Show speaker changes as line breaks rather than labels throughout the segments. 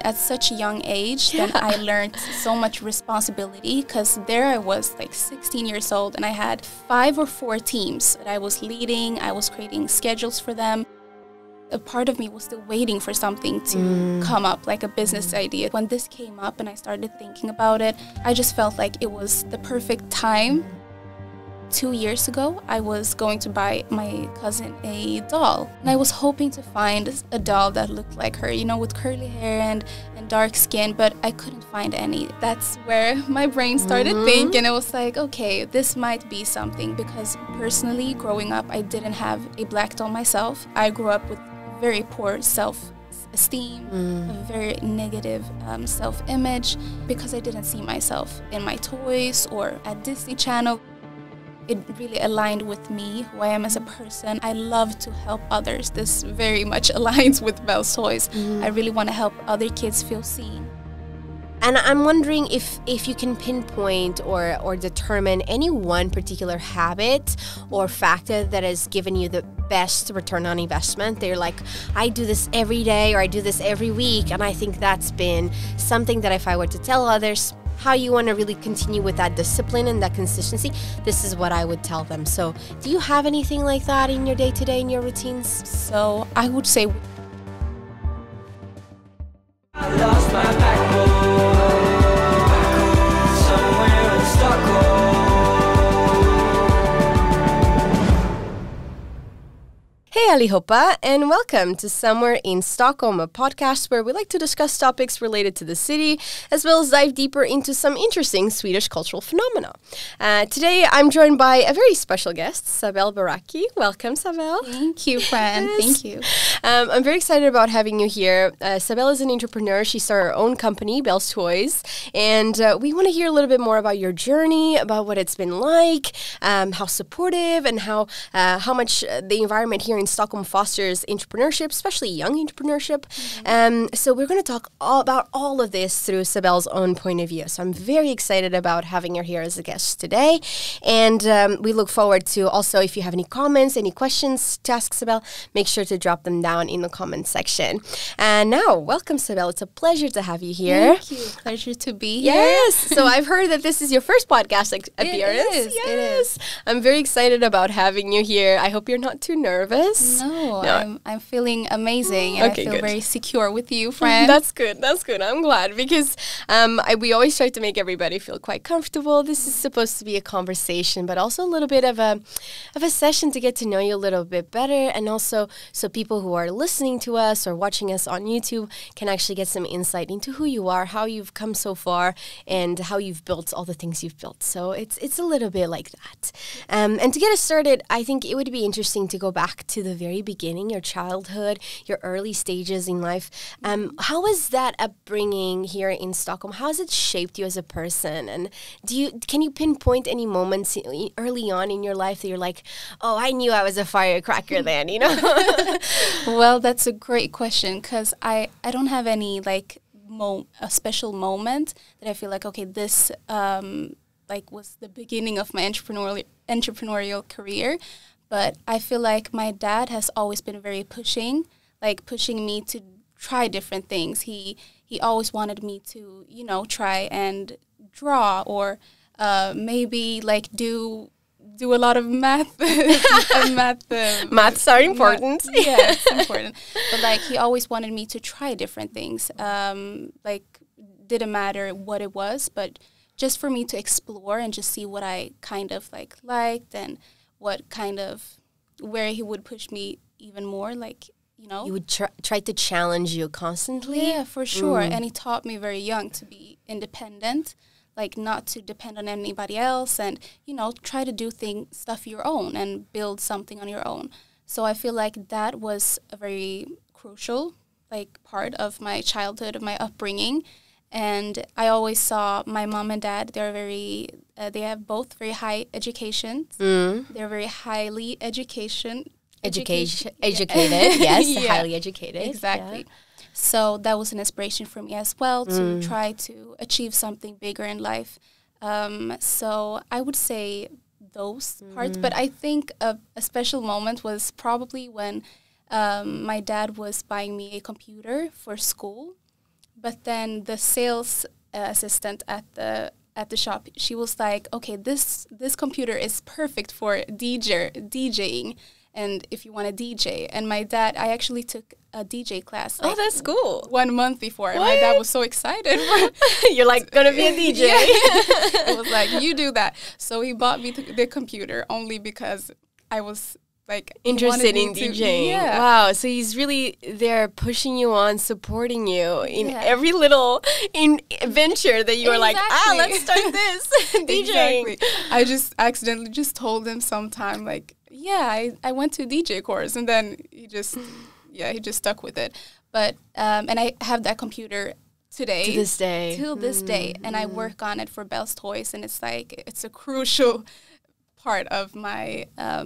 at such a young age, then I learned so much responsibility, because there I was like 16 years old and I had 5 or 4 teams that I was leading. I was creating schedules for them. A part of me was still waiting for something to come up, like a business idea. When this came up and I started thinking about it, I just felt like it was the perfect time. 2 years ago, I was going to buy my cousin a doll. And I was hoping to find a doll that looked like her, you know, with curly hair and dark skin, but I couldn't find any. That's where my brain started thinking. It was like, okay, this might be something, because personally, growing up, I didn't have a black doll myself. I grew up with very poor self-esteem, a very negative self-image, because I didn't see myself in my toys or at Disney Channel. It really aligned with me, who I am as a person. I love to help others. This very much aligns with Belle's Toys. I really want to help other kids feel seen.
And I'm wondering if you can pinpoint or determine any one particular habit or factor that has given you the best return on investment. They're like, I do this every day, or I do this every week, and I think that's been something that if I were to tell others how you want to really continue with that discipline and that consistency, this is what I would tell them. So do you have anything like that in your day-to-day, in your routines?
So I would say
I lost my backbone somewhere in Stockholm.
Hey allihopa, and welcome to Somewhere in Stockholm, a podcast where we like to discuss topics related to the city, as well as dive deeper into some interesting Swedish cultural phenomena. Today I'm joined by a very special guest, Sabelle Beraki. Welcome, Sabelle.
thank you, friend.
Yes.
Thank you.
I'm very excited about having you here. Sabelle is an entrepreneur. She started her own company, Belle's Toys, and we want to hear a little bit more about your journey, about what it's been like, how supportive, and how much the environment here in Stockholm fosters entrepreneurship, especially young entrepreneurship. So we're going to talk about all of this through Sabelle's own point of view. So I'm very excited about having her here as a guest today. And we look forward to also, if you have any comments, any questions to ask Sabelle, make sure to drop them down in the comment section. And now, welcome, Sabelle. It's a pleasure to have you here.
Thank you. Pleasure to be here.
Yes. So I've heard that this is your first podcast appearance.
It is.
Yes.
It is.
I'm very excited about having you here. I hope you're not too nervous.
No. I'm feeling amazing, and
Okay,
I feel
good.
very secure with you, friend.
That's good. I'm glad, because we always try to make everybody feel quite comfortable. This is supposed to be a conversation, but also a little bit of a session to get to know you a little bit better, and also so people who are listening to us or watching us on YouTube can actually get some insight into who you are, how you've come so far, and how you've built all the things you've built. So it's a little bit like that. And to get us started, I think it would be interesting to go back to the very beginning, your childhood, your early stages in life. How was that upbringing here in Stockholm? How has it shaped you as a person? And can you pinpoint any moments early on in your life that you're like, oh, I knew I was a firecracker then, you know?
Well, that's a great question, because I don't have any like a special moment that I feel like, okay, this was the beginning of my entrepreneurial career. But I feel like my dad has always been very pushing me to try different things. He always wanted me to, try and draw, or maybe like do a lot of math.
Maths are important.
Yeah, it's important. But like he always wanted me to try different things. Didn't matter what it was, but just for me to explore and just see what I kind of liked, and where he would push me even more,
He would try to challenge you constantly?
Yeah, for sure. And he taught me very young to be independent, not to depend on anybody else, and, try to do stuff your own and build something on your own. So I feel like that was a very crucial, part of my childhood, of my upbringing. And I always saw my mom and dad, they have both very high educations. They're very highly educated,
yes,
Yeah,
highly educated.
exactly.
Yeah.
So that was an inspiration for me as well, to try to achieve something bigger in life. So I would say those parts, but I think a special moment was probably when my dad was buying me a computer for school. But then the sales assistant at the shop, she was like, okay, this computer is perfect for DJing, and if you want to DJ. And my dad, I actually took a DJ class.
Oh, that's cool.
1 month before, and my dad was so excited.
You're like, gonna be a DJ.
It was like, you do that. So he bought me the computer only because I was like
interested in DJing.
Yeah.
Wow. So he's really there pushing you on, supporting you in every little venture that you were like, let's start this DJing.
Exactly. I just accidentally just told him sometime like, I went to a DJ course, and then he just stuck with it. But and I have that computer today.
To this day.
Till this day. And I work on it for Belle's Toys, and it's like, it's a crucial part of my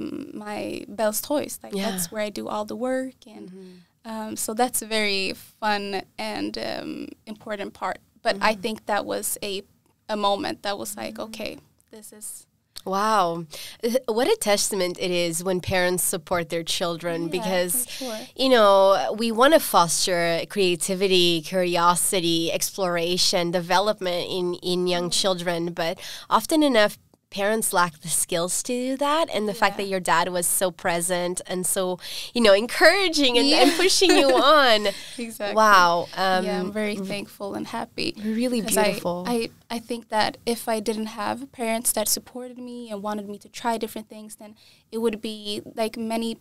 my Belle's Toys. Like that's where I do all the work, and so that's a very fun and important part. But I think that was a moment that was like, okay, this is.
Wow. What a testament it is when parents support their children, because, you know, we want to foster creativity, curiosity, exploration, development in young children, but often enough, parents lack the skills to do that, and the fact that your dad was so present and so, you know, encouraging and pushing you on.
Exactly.
Wow.
I'm very thankful and happy.
Really beautiful.
I think that if I didn't have parents that supported me and wanted me to try different things, then it would be like many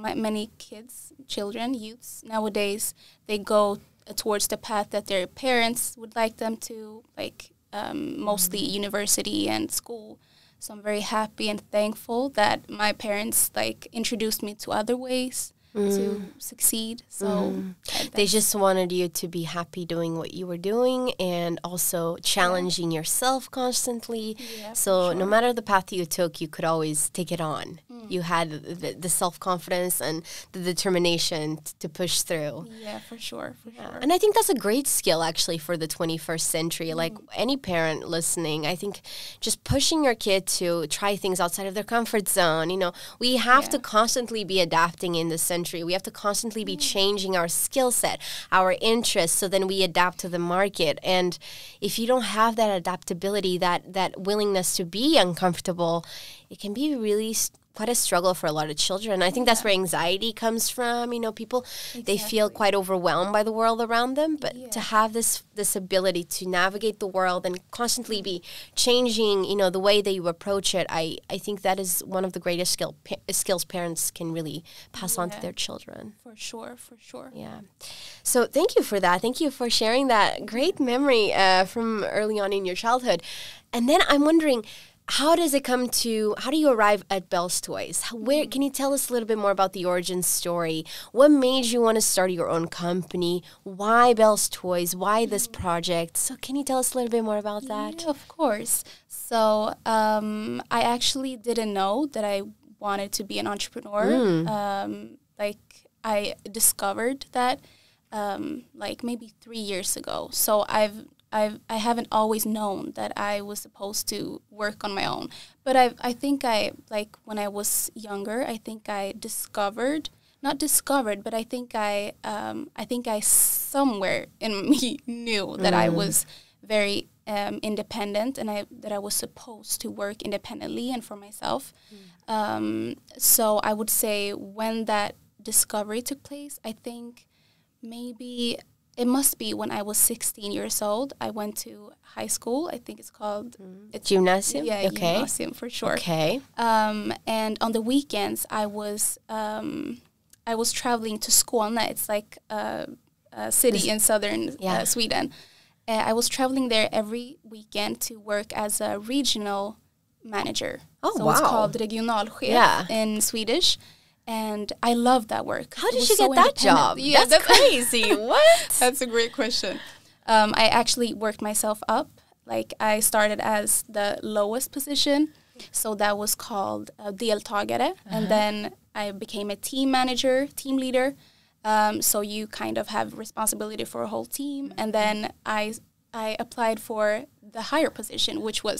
kids, children, youths nowadays, they go towards the path that their parents would like them to, like mostly university and school. So I'm very happy and thankful that my parents like introduced me to other ways to succeed. So
they just wanted you to be happy doing what you were doing, and also challenging yourself constantly. Yeah, so no matter the path you took, you could always take it on. You had the self-confidence and the determination to push through.
Yeah, for sure.
And I think that's a great skill, actually, for the 21st century. Like any parent listening, I think just pushing your kid to try things outside of their comfort zone. You know, we have to constantly be adapting in this century. We have to constantly be changing our skill set, our interests, so then we adapt to the market. And if you don't have that adaptability, that willingness to be uncomfortable, it can be really quite a struggle for a lot of children. I think that's where anxiety comes from. You know, people, they feel quite overwhelmed by the world around them, but to have this ability to navigate the world and constantly be changing, you know, the way that you approach it, I think that is one of the greatest skills parents can really pass on to their children.
For sure.
Yeah. So thank you for that. Thank you for sharing that great memory from early on in your childhood. And then I'm wondering, how do you arrive at Belle's Toys? Where can you tell us a little bit more about the origin story? What made you want to start your own company? Why Belle's Toys? Why this project? So can you tell us a little bit more about that?
Yeah, of course. So I actually didn't know that I wanted to be an entrepreneur. Like I discovered that like maybe 3 years ago. So I haven't always known that I was supposed to work on my own. But I think when I was younger, I think I somewhere in me knew that I was very independent, and that I was supposed to work independently and for myself. So I would say when that discovery took place, I think maybe it must be when I was 16 years old. I went to high school. I think it's called...
Gymnasium?
Yeah,
okay.
Gymnasium for sure.
Okay.
And on the weekends, I was traveling to Skåne. It's like a city in southern Sweden. I was traveling there every weekend to work as a regional manager.
Oh,
so
wow.
it's called regionalchef in Swedish. And I love that work.
How did you get that job?
Yeah,
that's crazy. What?
That's a great question. I actually worked myself up. Like I started as the lowest position. So that was called deltagare. And then I became a team manager, team leader. So you kind of have responsibility for a whole team. And then I applied for the higher position, which was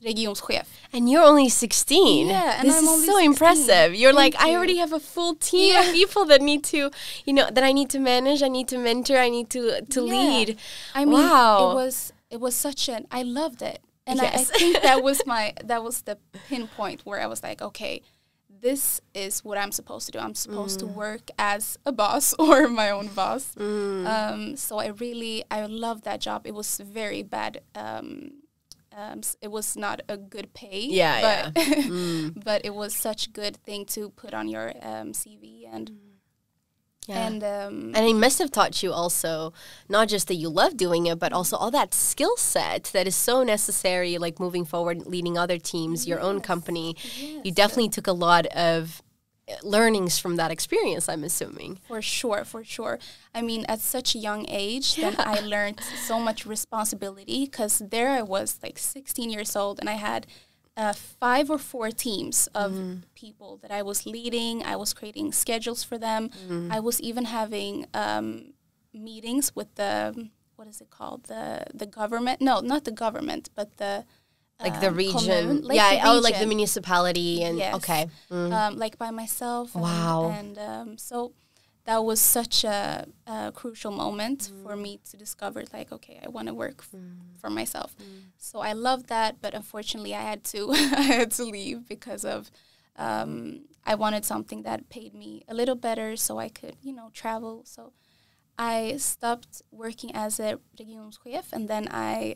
regionschef.
And you're only 16.
Yeah, and
this
I'm
is
only
so
16.
impressive. You're like,
Thank
I
you.
already have a full team of people that need to, that I need to manage, I need to mentor, I need to lead.
I mean,
wow.
it was such an, I loved it. And I
Yes.
think that was the pinpoint where I was like, okay, this is what I'm supposed to do. I'm supposed to work as a boss or my own boss. So I love that job. It was very bad. It was not a good pay.
Yeah,
but, but it was such a good thing to put on your CV and
and it must have taught you also not just that you love doing it, but also all that skill set that is so necessary, like moving forward, leading other teams, your own company.
Yes.
You definitely took a lot of learnings from that experience, I'm assuming.
For sure. I mean, at such a young age, then I learned so much responsibility because there I was like 16 years old and I had 5 or 4 teams of people that I was leading. I was creating schedules for them. I was even having meetings with what is it called? The government? No, not the government, but the
like the region.
commune, like
yeah,
the
like the
region.
municipality. And
Yes.
okay.
Like by myself.
Wow.
And so that was such a crucial moment for me to discover, like, okay, I want to work for myself. So I loved that, but unfortunately I had to I had to leave because of I wanted something that paid me a little better so I could, travel. So I stopped working as a regionschef, and then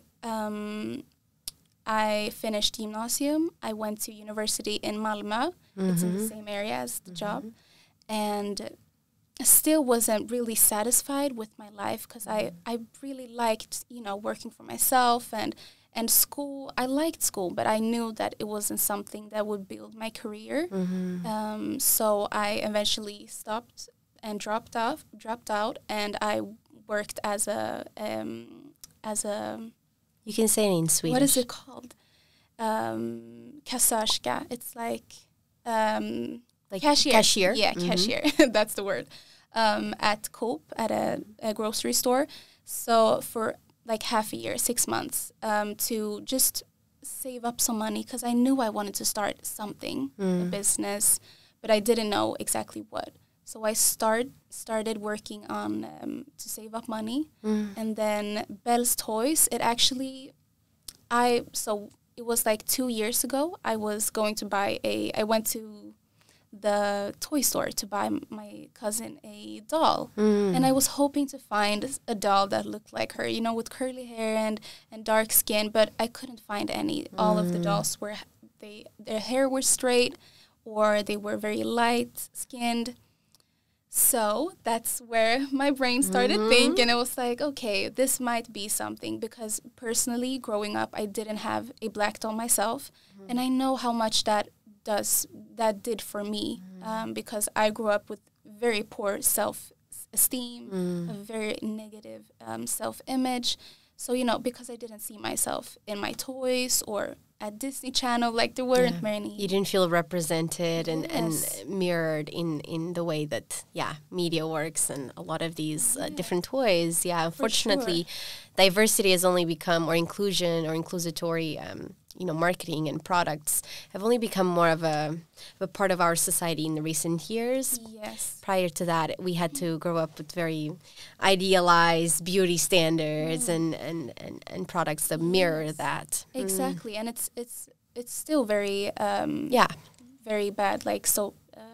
I finished gymnasium. I went to university in Malmö. It's in the same area as the job. And I still wasn't really satisfied with my life because I really liked, working for myself and school. I liked school, but I knew that it wasn't something that would build my career. So I eventually stopped and dropped out, and I worked as a
You can say it in Swedish.
what is it called? Kassörska. It's like cashier.
Cashier?
Yeah, cashier. That's the word. At Coop, at a grocery store. So for like half a year, 6 months, to just save up some money because I knew I wanted to start something, a business, but I didn't know exactly what. So I started working on to save up money, and then Belle's Toys. It was like 2 years ago. I went to the toy store to buy my cousin a doll, and I was hoping to find a doll that looked like her, with curly hair and dark skin, but I couldn't find any. All of the dolls their hair was straight, or they were very light skinned. So that's where my brain started thinking. It was like, okay, this might be something, because personally, growing up, I didn't have a black doll myself, and I know how much that did for me, because I grew up with very poor self-esteem, a very negative self-image. So, because I didn't see myself in my toys or at Disney Channel, like there weren't many.
You didn't feel represented and
Yes.
mirrored in the way that, media works and a lot of these different toys. Yeah, unfortunately, diversity has only become, or inclusion or inclusatory, marketing and products have only become more of a part of our society in the recent years.
Yes.
Prior to that, we had to grow up with very idealized beauty standards and products that mirror that.
Exactly, and it's still very very bad. Like, so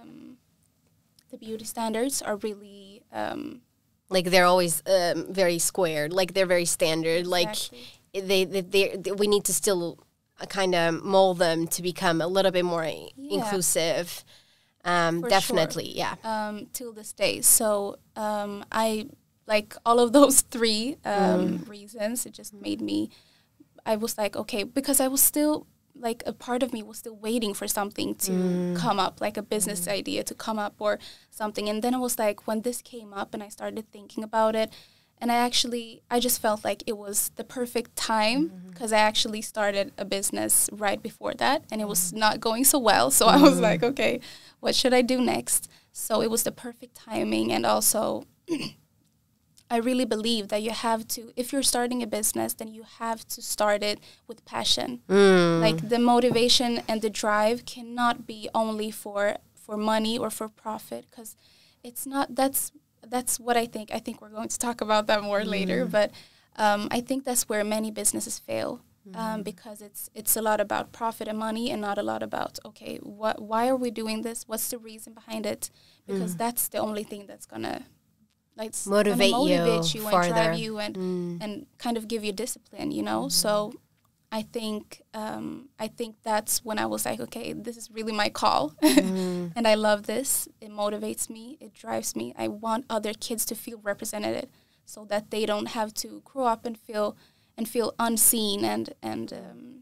the beauty standards are really
like they're always very squared, like they're very standard.
Exactly.
Like we need to still kind of mold them to become a little bit more inclusive. Definitely,
sure.
yeah.
Till this day. So I like all of those 3 reasons. It just made me. I was like, okay, because I was still, like, a part of me was still waiting for something to come up, like a business idea to come up or something. And then it was like, when this came up and I started thinking about it, and I just felt like it was the perfect time, because I actually started a business right before that, and it was not going so well. So I was like, okay, what should I do next? So it was the perfect timing, and also I really believe that you have to, if you're starting a business, then you have to start it with passion. Like the motivation and the drive cannot be only for money or for profit, because it's not, that's what I think. I think we're going to talk about that more later, but I think that's where many businesses fail. Because it's a lot about profit and money and not a lot about, okay, why are we doing this? What's the reason behind it? Because that's the only thing that's gonna motivate you and drive you and kind of give you discipline, you know. So I think that's when I was like, okay, this is really my call, and I love this. It motivates me. It drives me. I want other kids to feel represented, so that they don't have to grow up and feel unseen and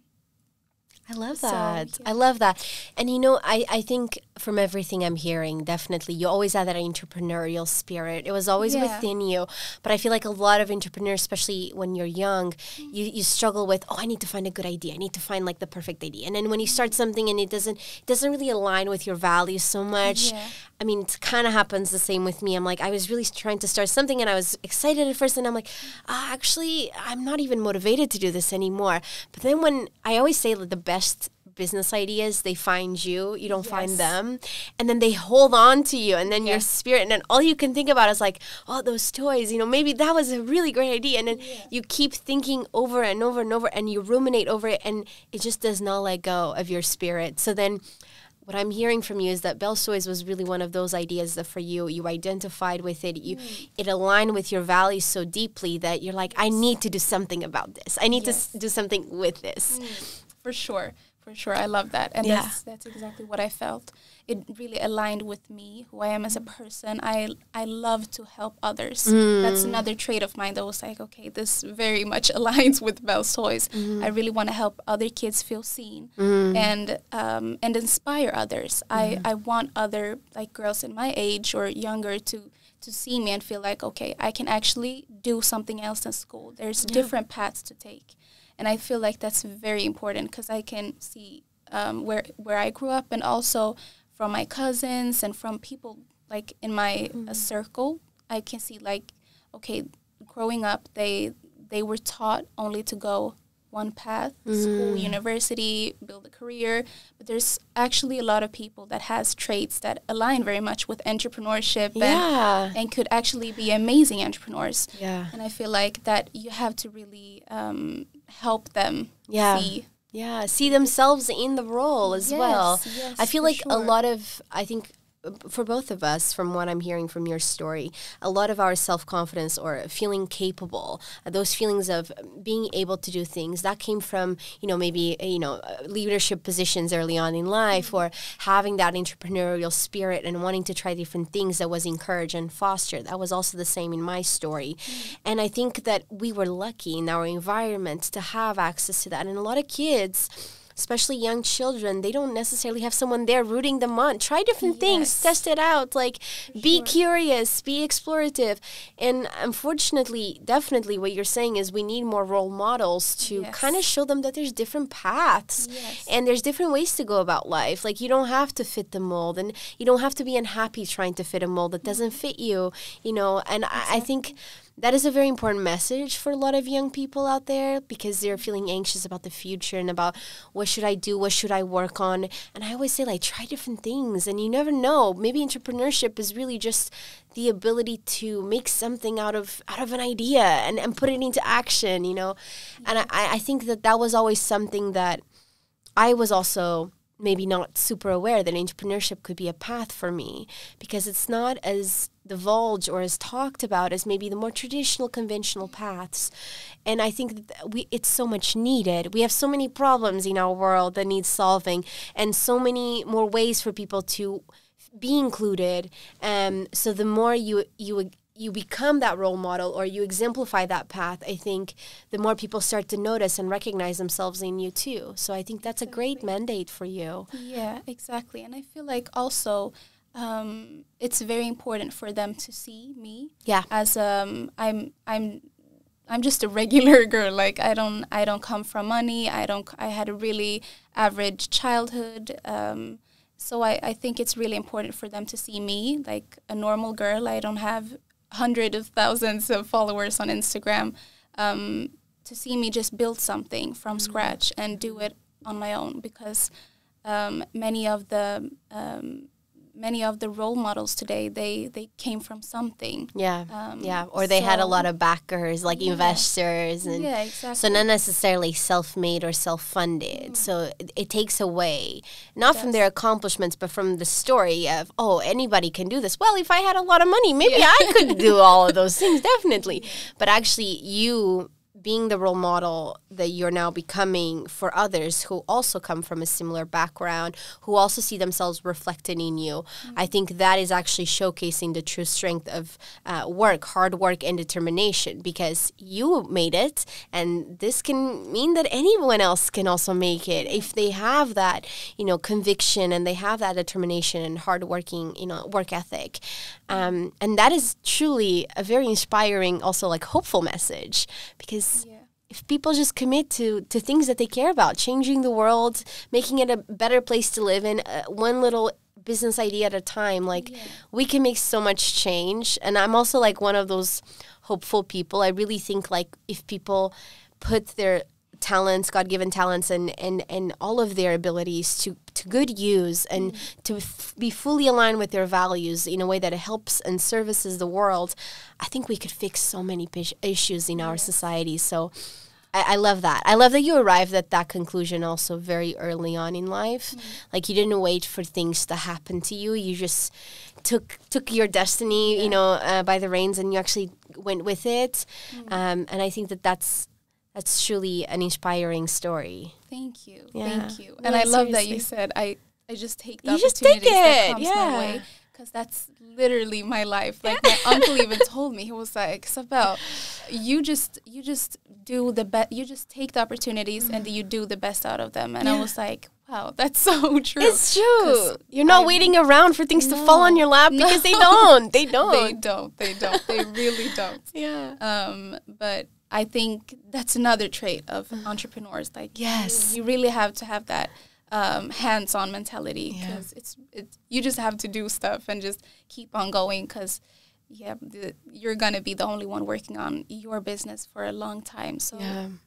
I love that.
So, yeah.
I love that. And, you know, I think from everything I'm hearing, definitely, you always had that entrepreneurial spirit. It was always within you. But I feel like a lot of entrepreneurs, especially when you're young, you struggle with, I need to find a good idea. I need to find, like, the perfect idea. And then when you start something and it doesn't really align with your values so much, I mean, it kind of happens the same with me. I'm like, I was really trying to start something and I was excited at first. And I'm like, actually, I'm not even motivated to do this anymore. But then when I always say that the best business ideas, they find you don't find them, and then they hold on to you, and then your spirit, and then all you can think about is like, those toys, you know, maybe that was a really great idea, and then you keep thinking over and over and over, and you ruminate over it, and it just does not let go of your spirit. So then what I'm hearing from you is that Belle Toys was really one of those ideas that for you identified with it, it aligned with your values so deeply that you're like, I need to do something about this, I need to do something with this.
For sure. I love that. And that's exactly what I felt. It really aligned with me, who I am as a person. I love to help others. That's another trait of mine that was like, okay, this very much aligns with Belle Toys. I really want to help other kids feel seen and inspire others. I want other like girls in my age or younger to see me and feel like, okay, I can actually do something else in school. There's different paths to take. And I feel like that's very important because I can see where I grew up, and also from my cousins and from people like in my circle. I can see like, okay, growing up, they were taught only to go one path, school, university, build a career. But there's actually a lot of people that has traits that align very much with entrepreneurship and could actually be amazing entrepreneurs. Yeah. And I feel like that you have to really help them
see themselves in the role as well. Yes, I feel like a lot of, I think, for both of us, from what I'm hearing from your story, a lot of our self-confidence or feeling capable, those feelings of being able to do things, that came from, maybe, leadership positions early on in life, or having that entrepreneurial spirit and wanting to try different things that was encouraged and fostered. That was also the same in my story. And I think that we were lucky in our environment to have access to that. And a lot of kids, especially young children, they don't necessarily have someone there rooting them on. Try different things, test it out, like be curious, be explorative. And unfortunately, definitely what you're saying is we need more role models to kind of show them that there's different paths and there's different ways to go about life. Like you don't have to fit the mold, and you don't have to be unhappy trying to fit a mold that doesn't fit you, and I think that is a very important message for a lot of young people out there, because they're feeling anxious about the future and about what should I do, what should I work on. And I always say, like, try different things, and you never know. Maybe entrepreneurship is really just the ability to make something out of an idea and put it into action, And I think that was always something that I was also maybe not super aware that entrepreneurship could be a path for me, because it's not as divulged or as talked about as maybe the more traditional, conventional paths. And I think that it's so much needed. We have so many problems in our world that need solving, and so many more ways for people to be included. So the more you become that role model, or you exemplify that path, I think the more people start to notice and recognize themselves in you too. So I think that's a great mandate for you. Yeah,
exactly. And I feel like also it's very important for them to see me as I'm just a regular girl. Like I don't come from money. I had a really average childhood. So I think it's really important for them to see me like a normal girl. I don't have hundreds of thousands of followers on Instagram, to see me just build something from scratch and do it on my own, because many of the role models today, they came from something.
Or they had a lot of backers, like investors, and
exactly.
So not necessarily self-made or self-funded. So it takes away not from their accomplishments, but from the story of, oh, anybody can do this. Well, if I had a lot of money, maybe I could do all of those things, definitely. But actually, you being the role model that you're now becoming for others who also come from a similar background, who also see themselves reflected in you, I think that is actually showcasing the true strength of hard work and determination, because you made it, and this can mean that anyone else can also make it if they have that, conviction, and they have that determination and hardworking, work ethic. And that is truly a very inspiring, also like hopeful message, because if people just commit to things that they care about, changing the world, making it a better place to live in, one little business idea at a time, we can make so much change. And I'm also like one of those hopeful people. I really think like if people put their talents, God-given talents, and all of their abilities to good use, and to be fully aligned with their values in a way that it helps and services the world, I think we could fix so many issues in our society. So I love that. I love that you arrived at that conclusion also very early on in life. Like you didn't wait for things to happen to you. You just took your destiny, by the reins, and you actually went with it. And I think that's truly an inspiring story.
Thank you.
Yeah.
Thank you. And I love
seriously.
that you said I just take the
You just
opportunities
take
that
it.
comes my way, because that's literally my life. Like my uncle even told me, he was like, Sabelle, you just do the best. You just take the opportunities and you do the best out of them. And I was like, wow, that's so true.
It's true. You're not waiting around for things to fall on your lap, because they don't. They don't.
They don't. They really don't.
Yeah.
But I think that's another trait of entrepreneurs. Like,
yes,
you really have to have that hands-on mentality, because it's you just have to do stuff and just keep on going, because you're gonna be the only one working on your business for a long time. So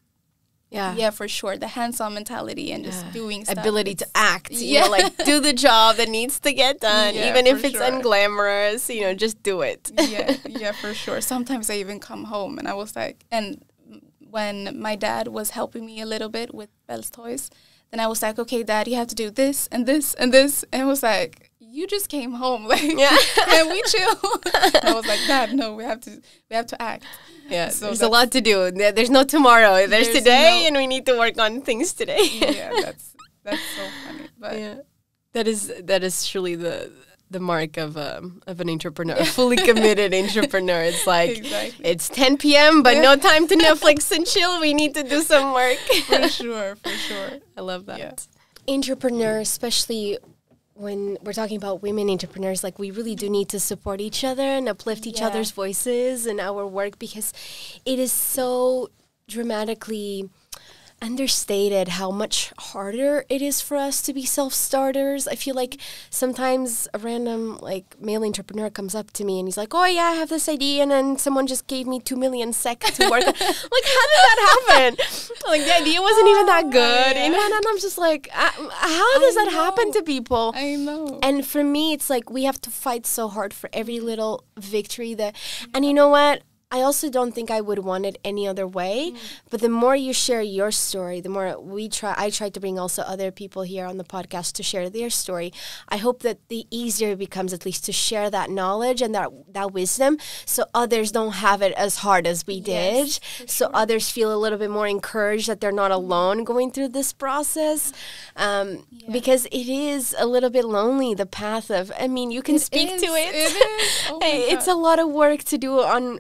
yeah, for sure, the hands-on mentality and just doing stuff.
Ability to act, like do the job that needs to get done, even if it's unglamorous, just do it.
Yeah, for sure. Sometimes I even come home and I was like, and when my dad was helping me a little bit with Belle's toys, then I was like, okay, Dad, you have to do this and this and this. And I was like, you just came home, like, can we chill? And I was like, Dad, no, we have to act.
Yeah, so there's a lot to do. There's no tomorrow. There's today, and we need to work on things today.
Yeah, that's so funny. But
that is truly the mark of an entrepreneur, a fully committed entrepreneur. It's like it's 10 p.m. but no time to Netflix and chill. We need to do some work.
For sure.
I love that. Yeah. Entrepreneur, especially when we're talking about women entrepreneurs, like we really do need to support each other and uplift each other's voices in our work, because it is so dramatically understated how much harder it is for us to be self-starters. I feel like sometimes a random male entrepreneur comes up to me and he's like, oh yeah, I have this idea, and then someone just gave me 2 million SEK to work on. Like, how did that happen? Like, the idea wasn't even that good. And I'm just like, how does that happen to people?
I know.
And for me, it's like we have to fight so hard for every little victory and you know what? I also don't think I would want it any other way. But the more you share your story, the more I try to bring also other people here on the podcast to share their story. I hope that the easier it becomes, at least, to share that knowledge and that wisdom, so others don't have it as hard as we did. So others feel a little bit more encouraged that they're not alone going through this process. Because it is a little bit lonely, the path of, you can speak to it.
It is. Oh my God.
It's a lot of work to do and put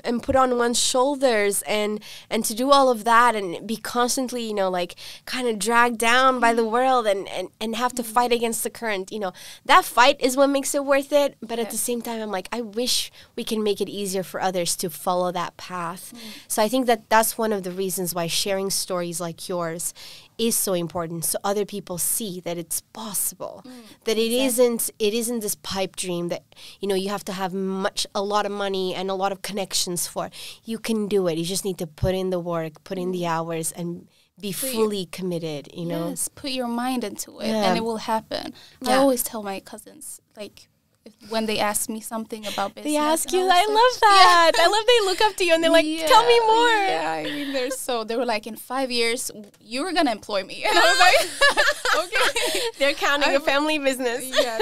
on one's shoulders and to do all of that and be constantly, you know, like kind of dragged down by the world and have to fight against the current, you know, that fight is what makes it worth it. But at the same time, I'm like, I wish we can make it easier for others to follow that path. So I think that that's one of the reasons why sharing stories like yours is so important, so other people see that it's possible, that it isn't this pipe dream that, you know, you have to have a lot of money and a lot of connections for. You can do it. You just need to put in the work, put in the hours, and be fully committed, you know.
Yes, put your mind into it, and it will happen. I always tell my cousins, like, when they ask me something about business.
They ask you, I love that. I love they look up to you and they're like, tell me more.
Yeah, I mean, they were like, in 5 years, you're going to employ me. And I was like, okay.
They're counting a family business.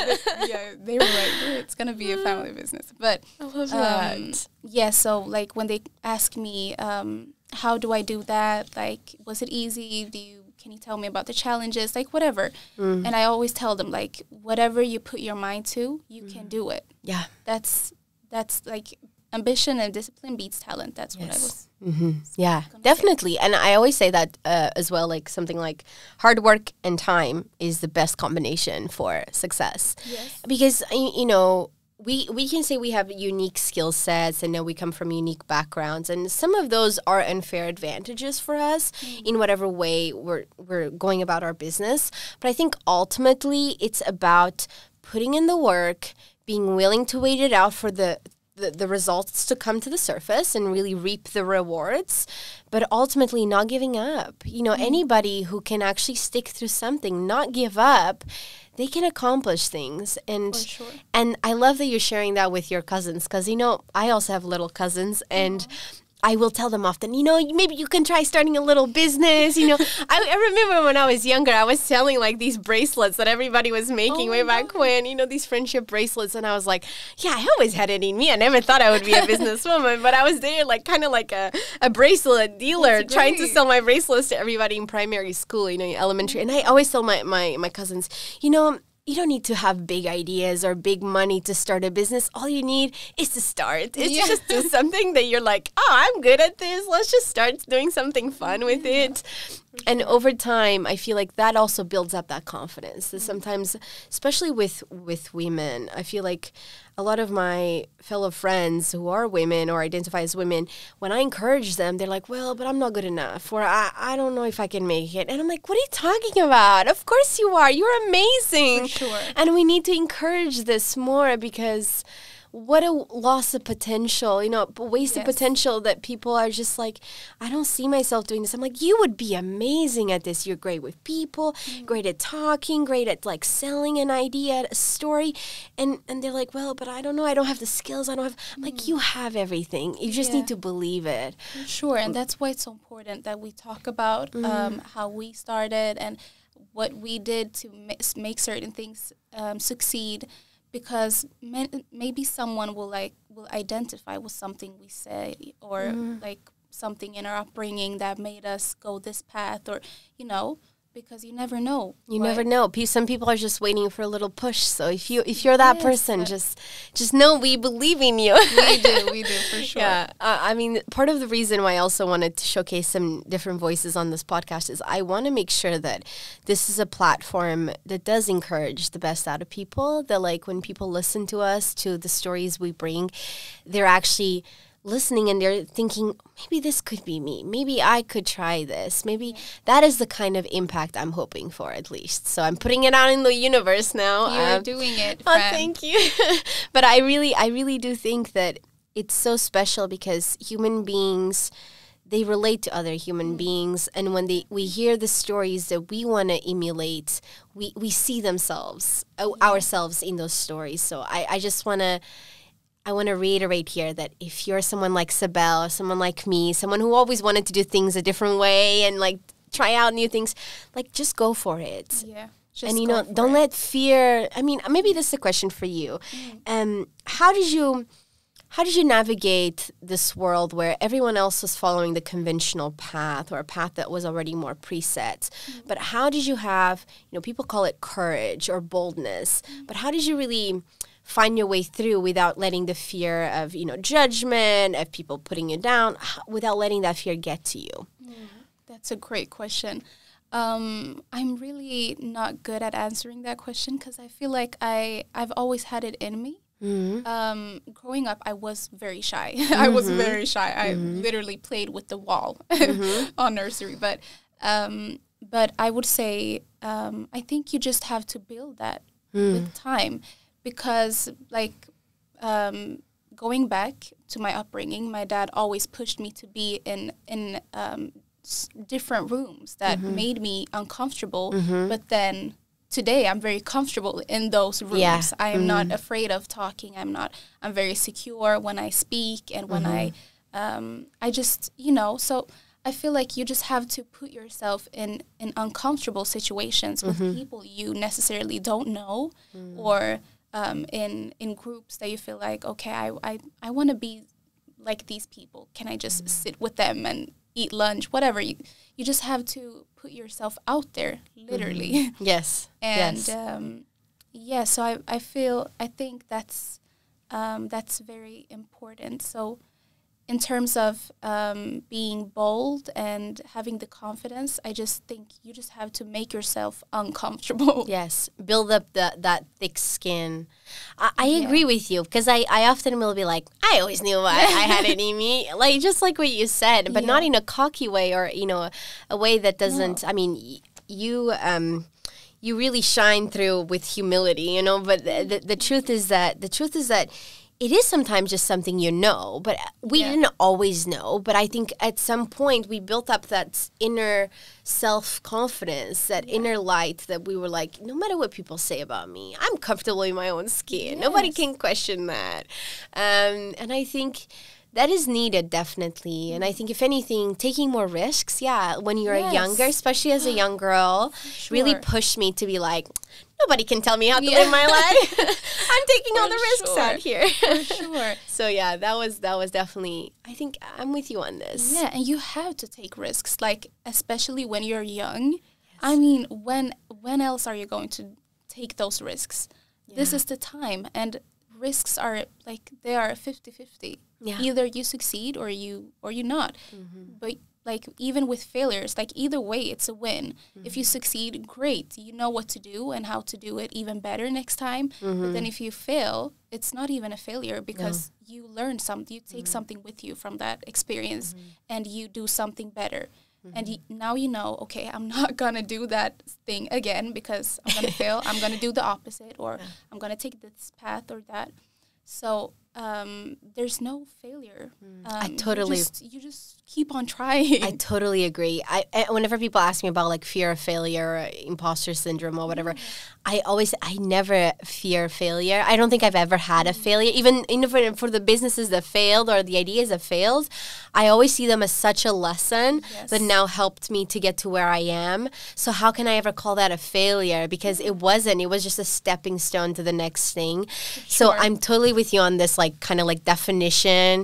They were like, it's going to be a family business. But
I love that.
Yeah, so like when they ask me, how do I do that? Like, was it easy? Can you tell me about the challenges? Like, whatever. And I always tell them, like, whatever you put your mind to, you can do it. Yeah. That's like, ambition and discipline beats talent. That's what I was.
Yeah, definitely. And I always say that as well, like something like hard work and time is the best combination for success. Yes. Because, you know, we can say we have unique skill sets and know we come from unique backgrounds, and some of those are unfair advantages for us in whatever way we're going about our business. But I think ultimately it's about putting in the work, being willing to wait it out for the results to come to the surface and really reap the rewards, but ultimately not giving up. You know, anybody who can actually stick through something, not give up, they can accomplish things. And and I love that you're sharing that with your cousins, because, you know, I also have little cousins, and I will tell them often, you know, maybe you can try starting a little business. You know, I remember when I was younger, I was selling like these bracelets that everybody was making way back when, you know, these friendship bracelets. And I was like, yeah, I always had it in me. I never thought I would be a businesswoman, but I was there like kind of like a bracelet dealer trying to sell my bracelets to everybody in primary school, you know, elementary. And I always tell my cousins, you know, you don't need to have big ideas or big money to start a business. All you need is to start. It's just do something that you're like, oh, I'm good at this. Let's just start doing something fun with it. And over time, I feel like that also builds up that confidence. That sometimes, especially with women, I feel like a lot of my fellow friends who are women or identify as women, when I encourage them, they're like, well, but I'm not good enough, or I don't know if I can make it. And I'm like, what are you talking about? Of course you are. You're amazing. For sure. And we need to encourage this more, because what a loss of potential, you know, wasted potential that people are just like, I don't see myself doing this. I'm like, you would be amazing at this. You're great with people, great at talking, great at like selling an idea, a story. And they're like, well, but I don't know. I don't have the skills. I'm like, you have everything. You just need to believe it.
Sure. And that's why it's so important that we talk about how we started and what we did to make certain things succeed. Because maybe someone will identify with something we say, or like something in our upbringing that made us go this path, or, you know, because you never know.
You never know. Some people are just waiting for a little push. So if you're that person, just know we believe in you.
We do for sure.
Yeah. I mean, part of the reason why I also wanted to showcase some different voices on this podcast is I want to make sure that this is a platform that does encourage the best out of people. That like when people listen to us, to the stories we bring, they're actually listening and they're thinking, maybe this could be me. Maybe I could try this. Maybe that is the kind of impact I'm hoping for, at least. So I'm putting it out in the universe now.
You're doing it,
friend. Oh, thank you. But I really do think that it's so special, because human beings, they relate to other human beings, and when we hear the stories that we want to emulate, we see ourselves in those stories. So I just want to reiterate here that if you're someone like Sabelle, someone like me, someone who always wanted to do things a different way and like try out new things, like just go for it.
Yeah.
And, you know, don't let fear, I mean, maybe this is a question for you. How did you navigate this world where everyone else was following the conventional path, or a path that was already more preset? But how did you have, you know, people call it courage or boldness, but how did you really find your way through without letting the fear of, judgment, of people putting you down, without letting that fear get to you?
That's a great question. I'm really not good at answering that question because I feel like I've always had it in me. Growing up, I was very shy. I was very shy. I literally played with the wall on nursery. But I would say I think you just have to build that with time, because going back to my upbringing, my dad always pushed me to be in different rooms that made me uncomfortable. But then today I'm very comfortable in those rooms.
Yeah.
I am not afraid of talking. I'm very secure when I speak and when I just, so I feel like you just have to put yourself in uncomfortable situations with people you necessarily don't know, or in groups that you feel like, okay, I want to be like these people. Can I just sit with them and eat lunch, whatever. You just have to put yourself out there, literally.
Yes.
And so I think that's very important. So in terms of being bold and having the confidence, I just think you just have to make yourself uncomfortable.
Yes, build up that thick skin. I agree with you, because I often will be like, I always knew I had it in me, like just like what you said, but not in a cocky way or a way that doesn't. I mean, you really shine through with humility, But the truth is that it is sometimes just something but we didn't always know. But I think at some point we built up that inner self-confidence, that inner light that we were like, no matter what people say about me, I'm comfortable in my own skin. Yes. Nobody can question that. And I think that is needed, definitely. And I think, if anything, taking more risks, when you're younger, especially as a young girl, really pushed me to be like, nobody can tell me how to live my life. I'm taking all the risks out here.
For sure.
So that was definitely, I think I'm with you on this.
Yeah, and you have to take risks, especially when you're young. Yes. I mean, when else are you going to take those risks? Yeah. This is the time, and risks are they are 50-50. Yeah. Either you succeed or you not. But even with failures, either way, it's a win. If you succeed, great. You know what to do and how to do it even better next time. But then if you fail, it's not even a failure, because you learn something. You take something with you from that experience, and you do something better. And now okay, I'm not going to do that thing again because I'm going to fail. I'm going to do the opposite, or I'm going to take this path or that. So there's no failure.
I totally.
You just keep on trying.
I totally agree. Whenever people ask me about fear of failure, or imposter syndrome, or whatever, I never fear failure. I don't think I've ever had a failure. Even for the businesses that failed or the ideas that failed, I always see them as such a lesson that now helped me to get to where I am. So how can I ever call that a failure? Because it wasn't. It was just a stepping stone to the next thing. Sure. So I'm totally with you on this, kind of definition.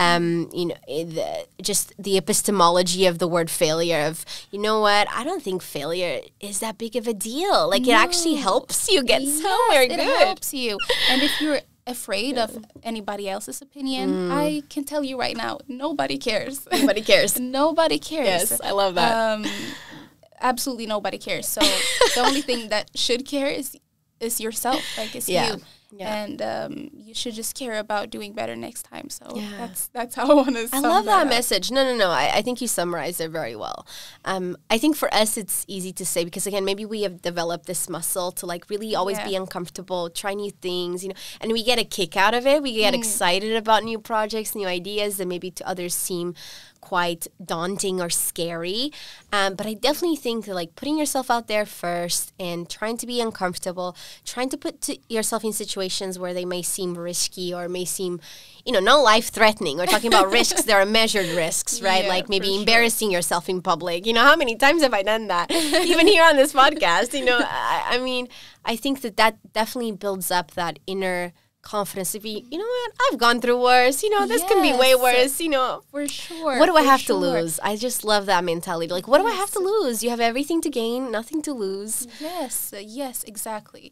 Just the epistemology of the word failure. Of what, I don't think failure is that big of a deal. It actually helps you get somewhere good.
It helps you. And if you're afraid of anybody else's opinion, I can tell you right now, nobody cares.
Nobody cares.
Nobody cares.
Yes, I love that.
Absolutely nobody cares. So the only thing that should care is yourself. It's you. Yeah. And you should just care about doing better next time. So that's how I want to sum
I love that
up.
message. No. I think you summarized it very well. I think for us it's easy to say because, again, maybe we have developed this muscle to really always be uncomfortable, try new things, and we get a kick out of it. We get excited about new projects, new ideas that maybe to others seem quite daunting or scary. But I definitely think that putting yourself out there first and trying to be uncomfortable, trying to put yourself in situations where they may seem risky or may seem, not life-threatening. We're talking about risks. There are measured risks, right?
Yeah,
maybe embarrassing yourself in public. How many times have I done that? Even here on this podcast, I mean, I think that definitely builds up that inner confidence to be, what, I've gone through worse, this can be way worse,
For sure.
What do I have to lose? I just love that mentality. What do I have to lose? You have everything to gain, nothing to lose.
Yes, exactly.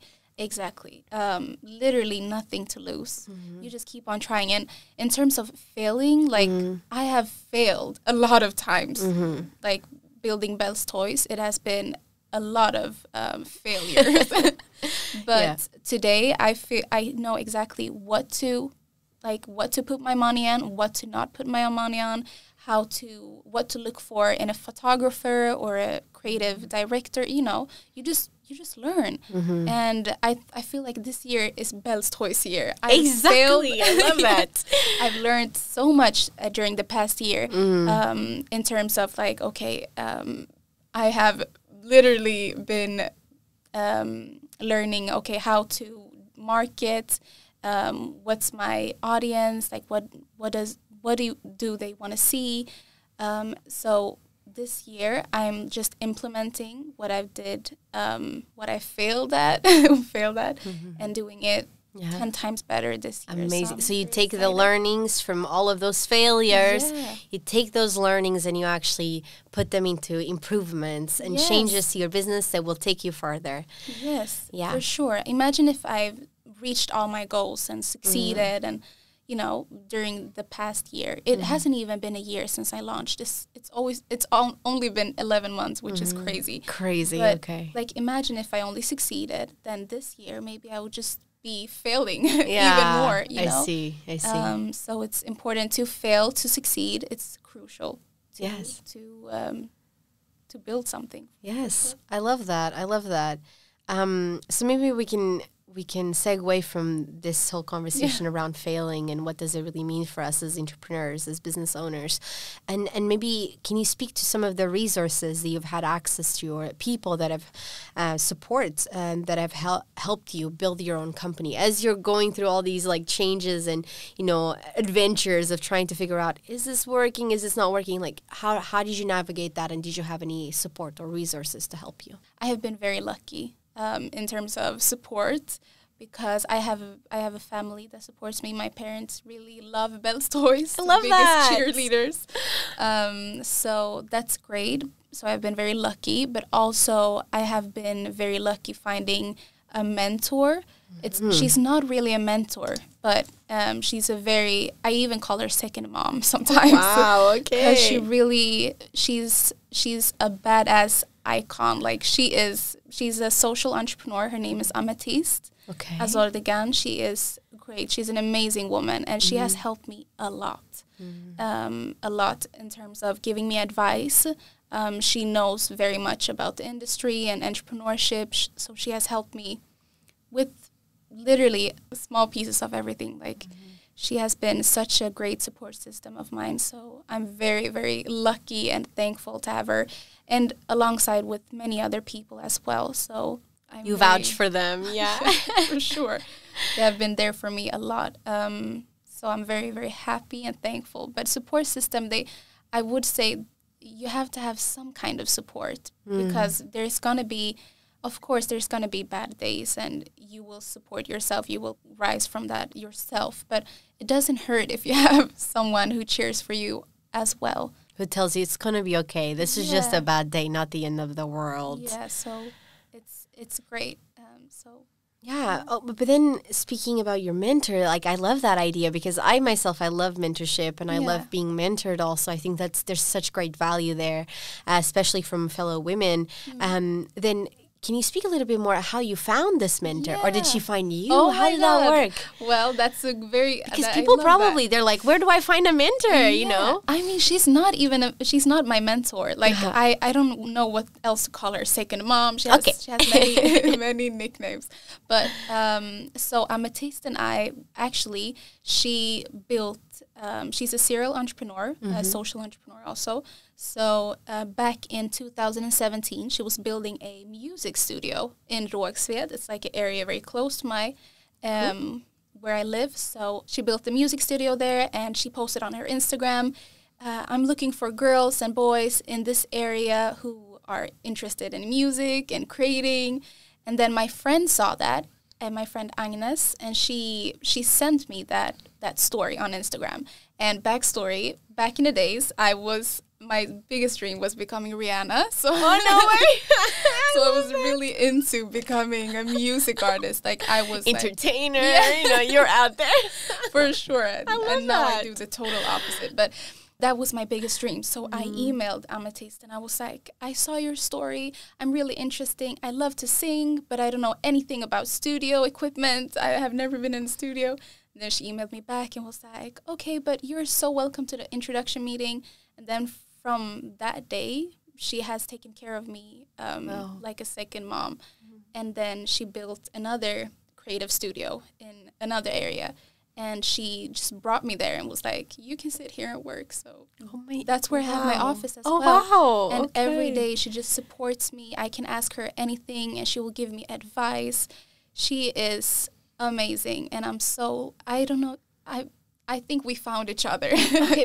Exactly. Literally nothing to lose. You just keep on trying. And in terms of failing, like I have failed a lot of times. Like building Belle's toys, it has been a lot of failures. But today I know exactly what to put my money on, what to not put my money on, what to look for in a photographer or a creative director. You just learn. And I feel like this year is Belle's Toys year.
Exactly. I love that.
I've learned so much during the past year in terms of like, okay, I have literally been learning, okay, how to market, what's my audience, like what do they want to see. So this year I'm just implementing what I did, what I failed at, and doing it 10 times better this year.
Amazing. So you take the learnings from all of those failures, you take those learnings and you actually put them into improvements and changes to your business that will take you further.
Yes, for sure. Imagine if I've reached all my goals and succeeded and during the past year. It hasn't even been a year since I launched this. It's only been 11 months, which is crazy.
Crazy,
but,
okay.
Like, imagine if I only succeeded, then this year maybe I would just be failing even more,
I see.
So it's important to fail to succeed. It's crucial to build something.
Yes, I love that. So maybe we can segue from this whole conversation around failing and what does it really mean for us as entrepreneurs, as business owners. And maybe can you speak to some of the resources that you've had access to or people that have support that have helped you build your own company as you're going through all these like changes and, adventures of trying to figure out, is this working? Is this not working? Like how did you navigate that? And did you have any support or resources to help you?
I have been very lucky. In terms of support, because I have a family that supports me. My parents really love Belle's Toys.
I love
that. Biggest cheerleaders. So that's great. So I've been very lucky, but also I have been very lucky finding a mentor. She's not really a mentor, but I even call her second mom sometimes.
Wow, okay.
Because she's a badass icon. Like she's a social entrepreneur. Her name is Amethyst.
Okay.
Azordegan. She is great. She's an amazing woman, and she has helped me a lot. A lot in terms of giving me advice. She knows very much about the industry and entrepreneurship, so she has helped me with literally small pieces of everything. Like she has been such a great support system of mine, so I'm very, very lucky and thankful to have her, and alongside with many other people as well. So
you vouch for them, yeah.
For sure. They have been there for me a lot. So I'm very, very happy and thankful. But support system, I would say you have to have some kind of support because there's going to be, of course, there's going to be bad days and you will support yourself. You will rise from that yourself. But it doesn't hurt if you have someone who cheers for you as well.
Who tells you it's going to be okay. This is just a bad day, not the end of the world.
Yeah, so it's great.
Yeah. Oh, but then speaking about your mentor, like I love that idea because I love mentorship and I love being mentored also. I think there's such great value there, especially from fellow women. Then can you speak a little bit more how you found this mentor or did she find you?
Oh,
how did that work?
Well, that's a very...
Because people probably, they're like, where do I find a mentor, you know?
I mean, she's not my mentor. Like, I don't know what else to call her. Second mom. She has many, many nicknames. But, so Amethyst and I, actually, she built... she's a serial entrepreneur, a social entrepreneur also. So back in 2017, she was building a music studio in Rågsved. It's like an area very close to my where I live. So she built the music studio there, and she posted on her Instagram, I'm looking for girls and boys in this area who are interested in music and creating. And then my friend saw that, and my friend Agnes, and she sent me that story on Instagram. And backstory, back in the days, I was my biggest dream was becoming Rihanna. So
Oh, no way.
so I was really into becoming a music artist. Like I was
Entertainer, you know, you're out there.
for sure.
love
And now
that.
I do the total opposite. But that was my biggest dream. So I emailed Amethyst and I was like, I saw your story. I'm really interesting. I love to sing, but I don't know anything about studio equipment. I have never been in a studio. And then she emailed me back and was like, okay, but you're so welcome to the introduction meeting. And then from that day, she has taken care of me like a second mom. And then she built another creative studio in another area. And she just brought me there and was like, you can sit here and work. So that's where I have my office as well.
Oh, wow.
And every day she just supports me. I can ask her anything and she will give me advice. She is amazing. And I don't know, I think we found each other.
Okay,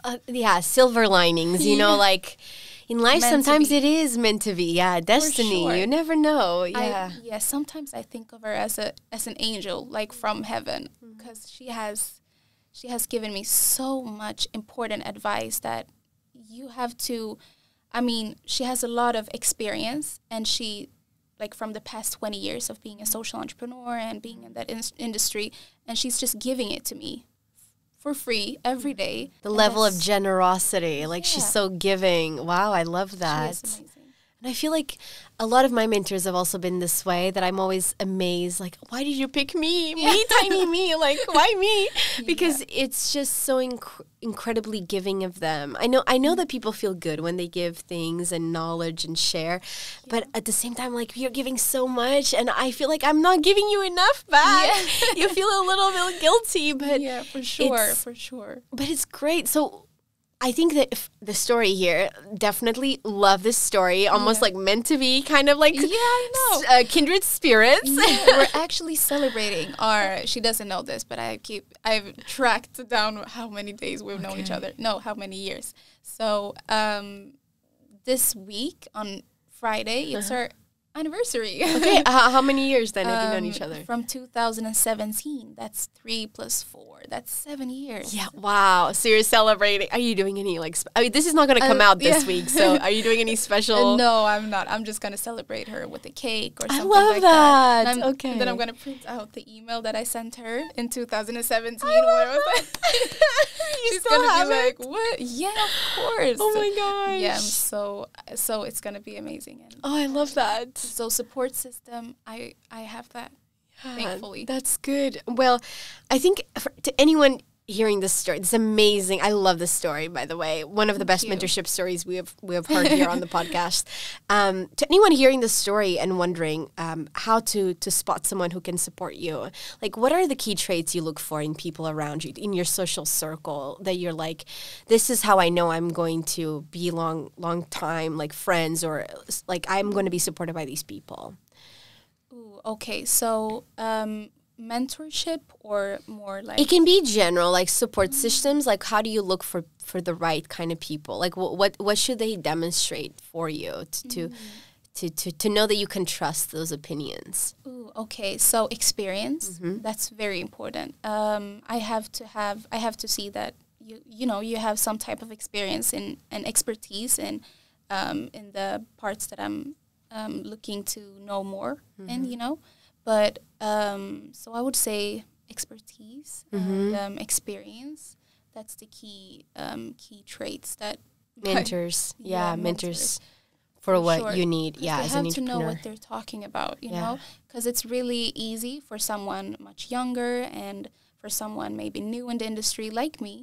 but silver linings, you know, like in life, sometimes it is meant to be. Yeah, destiny.
sure.
You never know. Yeah.
Sometimes I think of her as an angel, like from heaven, because she has given me so much important advice that you have to. I mean, she has a lot of experience, and she, like from the past 20 years of being a social entrepreneur and being in that industry, and she's just giving it to me for free every day.
The level of generosity, like she's so giving. Wow, I love that.
She is amazing.
And I feel like a lot of my mentors have also been this way, that I'm always amazed, like, why did you pick me? Me, tiny me, like, why me? Because it's just so incredibly giving of them. I know that people feel good when they give things and knowledge and share, but at the same time, like, you're giving so much, and I feel like I'm not giving you enough back. You feel a little bit guilty, but
yeah, for sure.
But it's great. So I think that the story here, definitely love this story, almost like meant to be, kind of like
I know.
Kindred spirits.
Yeah, we're actually celebrating she doesn't know this, but I've tracked down how many days we've known each other. No, how many years. So this week on Friday, it's our anniversary.
Okay, how many years then have you known each other?
From 2017. That's 3 + 4. That's 7 years.
Yeah, wow. So you're celebrating. Are you doing any, like, this is not going to come out this week, so are you doing any special?
No, I'm not. I'm just going to celebrate her with a cake or something
love
like that.
that. Okay.
And then I'm going to print out the email that I sent her in 2017. Where I was like, she's going to be like, what? Yeah, of course.
Oh my gosh.
Yeah, so it's going to be amazing. And
I love that.
so support system, I have that, thankfully.
That's good. Well, I think to anyone hearing this story, it's amazing. I love this story, by the way. One of the best mentorship stories we have heard here on the podcast. To anyone hearing this story and wondering how to spot someone who can support you, like, what are the key traits you look for in people around you, in your social circle, that you're like, this is how I know I'm going to be long time, like, friends, or like, I'm going to be supported by these people?
Ooh, okay, so mentorship, or more like,
it can be general, like support systems. Like, how do you look for the right kind of people? Like, what should they demonstrate for you to know that you can trust those opinions?
Ooh, okay, so experience, that's very important. I have to see that you have some type of experience and expertise in the parts that I'm looking to know more in, But so I would say expertise and experience. That's the key traits that
mentors. Mentors for
for
what
sure.
you need.
They
Yeah, as an
have to know
entrepreneur.
what they're talking about. You know, because it's really easy for someone much younger and for someone maybe new in the industry like me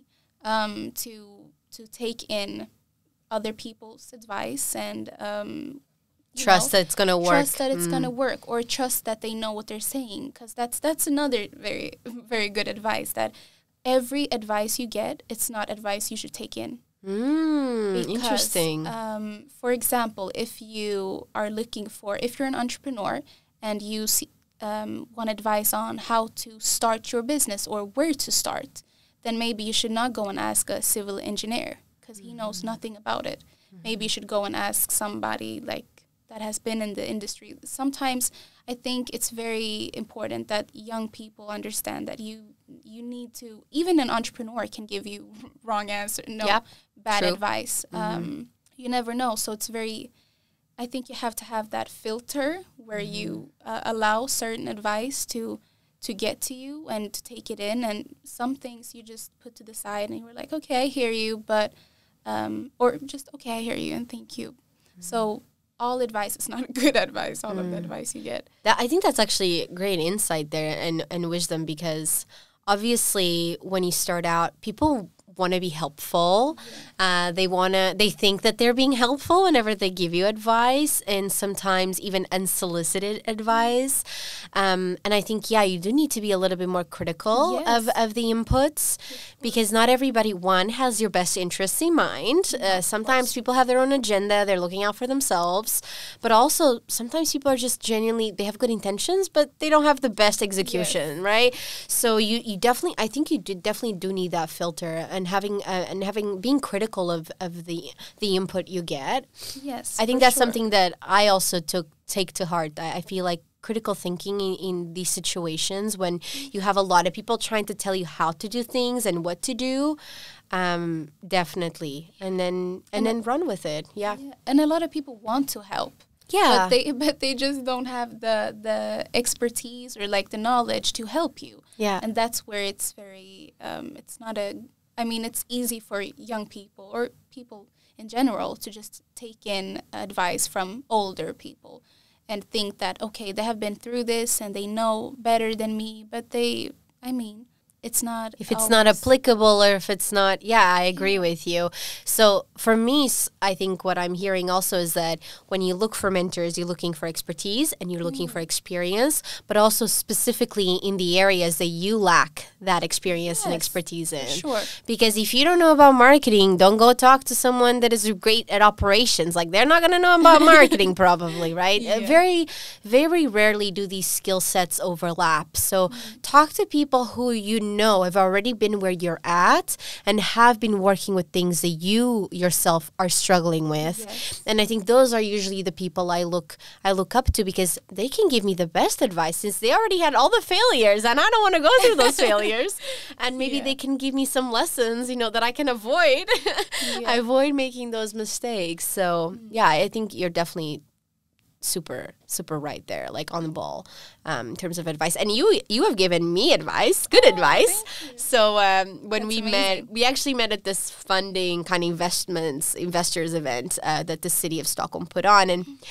to take in other people's advice and
trust that it's going to work.
Trust that it's going to work, or trust that they know what they're saying. Because that's another very, very good advice, that every advice you get, it's not advice you should take in. Because,
Interesting.
For example, if you're an entrepreneur and you want advice on how to start your business or where to start, then maybe you should not go and ask a civil engineer, because he knows nothing about it. Maybe you should go and ask somebody that has been in the industry. Sometimes I think it's very important that young people understand that you need to, even an entrepreneur can give you wrong answer, bad
True.
advice. You never know. So it's I think you have to have that filter where you allow certain advice to get to you and to take it in. And some things you just put to the side and you're like, okay, I hear you, but, or just, okay, I hear you and thank you. So all advice is not good advice, all of the advice you get.
I think that's actually great insight there and wisdom, because obviously when you start out, people want to be helpful. They think that they're being helpful whenever they give you advice, and sometimes even unsolicited advice. And I think, you do need to be a little bit more critical of the inputs, because not everybody, one, has your best interests in mind. Sometimes people have their own agenda. They're looking out for themselves. But also, sometimes people are just genuinely, they have good intentions, but they don't have the best execution, right? So you definitely, I think you definitely do need that filter, and being critical of the input you get.
Yes,
I think that's something that I also take to heart. I feel like critical thinking in these situations when you have a lot of people trying to tell you how to do things and what to do, definitely, and then run with it. Yeah.
And a lot of people want to help.
Yeah,
but they just don't have the expertise or like the knowledge to help you.
Yeah,
and that's where it's very it's not a. I mean, it's easy for young people or people in general to just take in advice from older people and think that, okay, they have been through this and they know better than me, but it's not.
If it's not applicable, or if it's not, I agree with you. So for me, I think what I'm hearing also is that when you look for mentors, you're looking for expertise and you're looking for experience, but also specifically in the areas that you lack that experience and expertise in.
Sure.
Because if you don't know about marketing, don't go talk to someone that is great at operations. Like, they're not going to know about marketing probably, right? Very, very rarely do these skill sets overlap. So talk to people who you know have already been where you're at and have been working with things that you yourself are struggling with.
Yes.
And I think those are usually the people I look up to, because they can give me the best advice, since they already had all the failures and I don't want to go through those failures. And maybe they can give me some lessons, that I can avoid. Avoid making those mistakes. So I think you're definitely super right there, like on the ball, in terms of advice. And you have given me advice, good advice. So when we actually met at this funding kind of investors event that the city of Stockholm put on,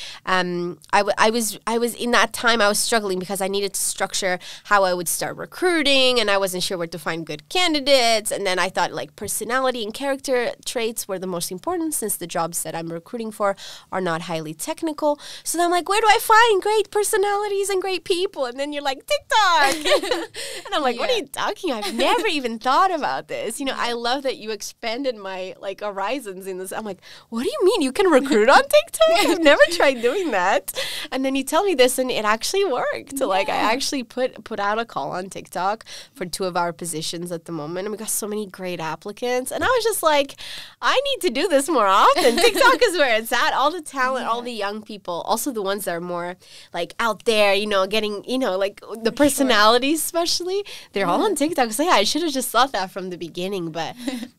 and I was in that time I was struggling because I needed to structure how I would start recruiting, and I wasn't sure where to find good candidates. And then I thought like personality and character traits were the most important, since the jobs that I'm recruiting for are not highly technical. So then I'm like, where do I find great personalities and great people? And then you're like, TikTok. And I'm like, what are you talking? I've never even thought about this. I love that you expanded my like horizons in this. I'm like, what do you mean you can recruit on TikTok? I've never tried doing that. And then you tell me this, and it actually worked. Like, I actually put out a call on TikTok for 2 of our positions at the moment, and we got so many great applicants. And I was just like, I need to do this more often. TikTok is where it's at. All the talent, all the young people, also the ones that are more like out there, getting, like the personalities especially, they're all on TikTok. So I should have just thought that from the beginning, but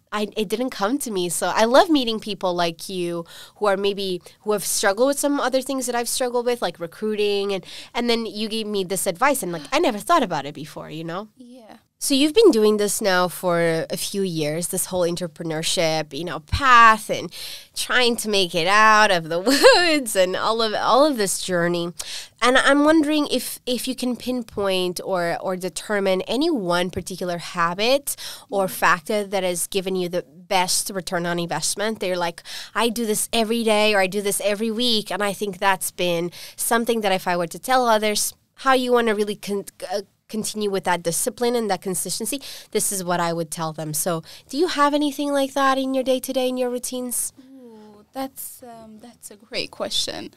it didn't come to me. So I love meeting people like you who have struggled with some other things that I've struggled with, like recruiting, and then you gave me this advice, and like I never thought about it before,
Yeah.
So you've been doing this now for a few years, this whole entrepreneurship, path, and trying to make it out of the woods and all of this journey. And I'm wondering if you can pinpoint or determine any one particular habit or factor that has given you the best return on investment. They're like, I do this every day, or I do this every week, and I think that's been something that if I were to tell others how you want to really continue with that discipline and that consistency, this is what I would tell them. So do you have anything like that in your day-to-day, in your routines?
Ooh, that's a great question.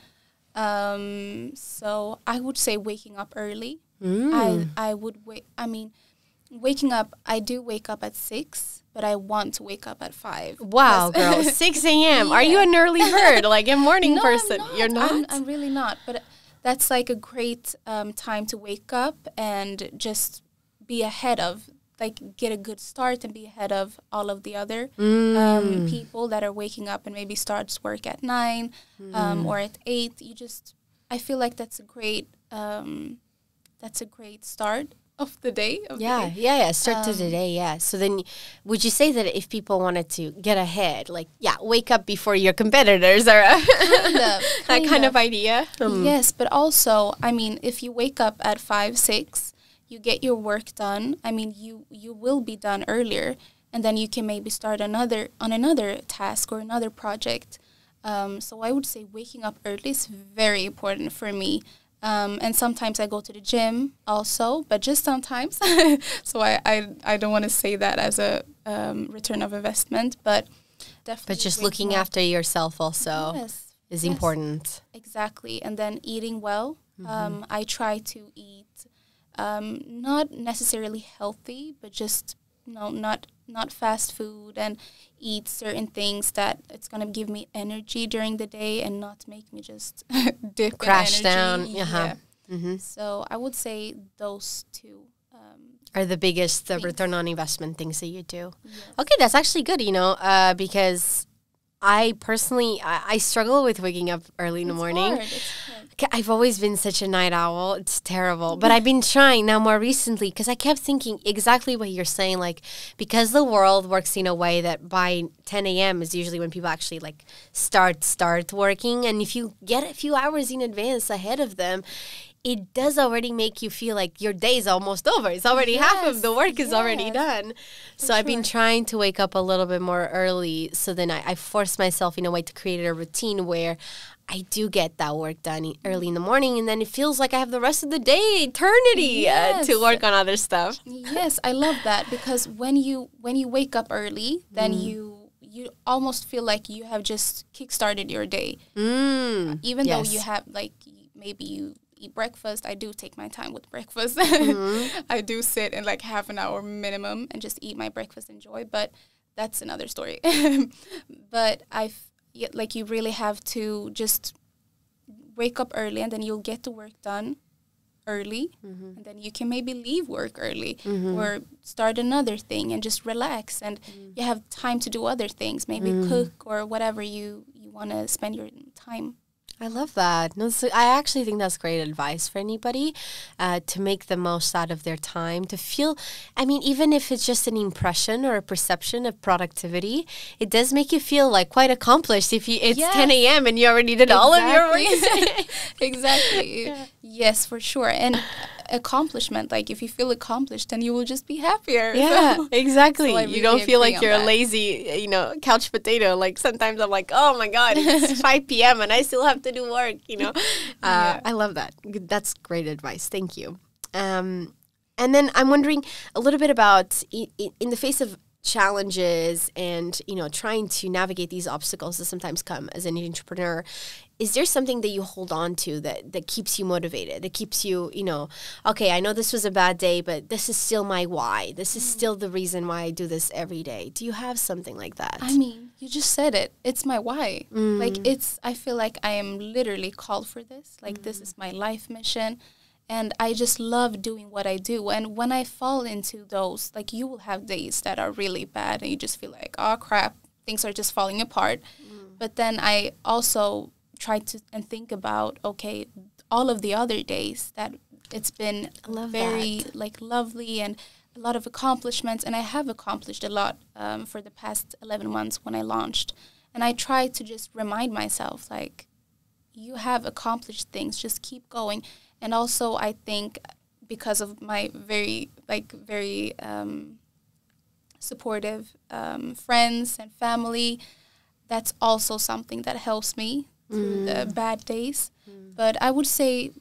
So I would say waking up early. I would waking up, I do wake up at 6, but I want to wake up at 5.
Wow, girl, 6 a.m. Yeah. Are you an early bird, like a morning person?
I'm not.
You're not?
I'm really not, but that's like a great time to wake up and just be ahead of like get a good start and be ahead of all of the other people that are waking up and maybe starts work at 9 or at 8. I feel like that's a great start of the day.
Start to the day, yeah. So then would you say that if people wanted to get ahead, like, wake up before your competitors or that kind of idea?
Yes, but also, I mean, if you wake up at 5, 6, you get your work done. I mean, you will be done earlier, and then you can maybe start on another task or another project. So I would say waking up early is very important for me. And sometimes I go to the gym also, but just sometimes. So I don't want to say that as a return of investment, but definitely.
But just looking after yourself also is important.
Exactly. And then eating well. I try to eat not necessarily healthy, but just not fast food, and eat certain things that it's going to give me energy during the day and not make me just dip
crash
in
down.
Yeah. So I would say those two
are the biggest return on investment things that you do. Yes. Okay, that's actually good, because I personally, I struggle with waking up early in the morning.
It's hard.
I've always been such a night owl. It's terrible. But I've been trying now more recently because I kept thinking exactly what you're saying. Like, because the world works in a way that by 10 a.m. is usually when people actually like start working. And if you get a few hours in advance ahead of them, it does already make you feel like your day is almost over. It's already half of the work is already done. So I've been trying to wake up a little bit more early. So then I force myself in a way to create a routine where I do get that work done early in the morning, and then it feels like I have the rest of the day, eternity, to work on other stuff.
Yes, I love that, because when you wake up early, then you almost feel like you have just kickstarted your day. Even though you have, like, maybe you eat breakfast. I do take my time with breakfast. I do sit in like half an hour minimum and just eat my breakfast, enjoy, but that's another story. But you really have to just wake up early, and then you'll get the work done early, and then you can maybe leave work early or start another thing and just relax, and you have time to do other things, maybe cook or whatever you want to spend your time.
I love that. No, I actually think that's great advice for anybody, to make the most out of their time, to feel, I mean, even if it's just an impression or a perception of productivity, it does make you feel like quite accomplished if it's 10 a.m. and you already did all of your work.
Exactly. Yeah. Yes, for sure. And accomplishment, like if you feel accomplished, then you will just be happier.
Yeah,
so,
exactly.
So really
you don't feel like you're
that.
A lazy, couch potato. Like sometimes I'm like, oh my God, it's 5 p.m. and I still have to do work, I love that. That's great advice. Thank you. And then I'm wondering a little bit about in the face of challenges and, trying to navigate these obstacles that sometimes come as an entrepreneur, is there something that you hold on to that keeps you motivated, that keeps you, okay, I know this was a bad day, but this is still my why. This is still the reason why I do this every day. Do you have something like that?
I mean, you just said it. It's my why. Like I feel like I am literally called for this. Like this is my life mission. And I just love doing what I do. And when I fall into those, like you will have days that are really bad and you just feel like, oh crap, things are just falling apart. But then I also try to and think about, okay, all of the other days that it's been very lovely and a lot of accomplishments. And I have accomplished a lot for the past 11 months when I launched. And I try to just remind myself, like, you have accomplished things, just keep going. And also, I think because of my very supportive friends and family, that's also something that helps me through the bad days. But I would say,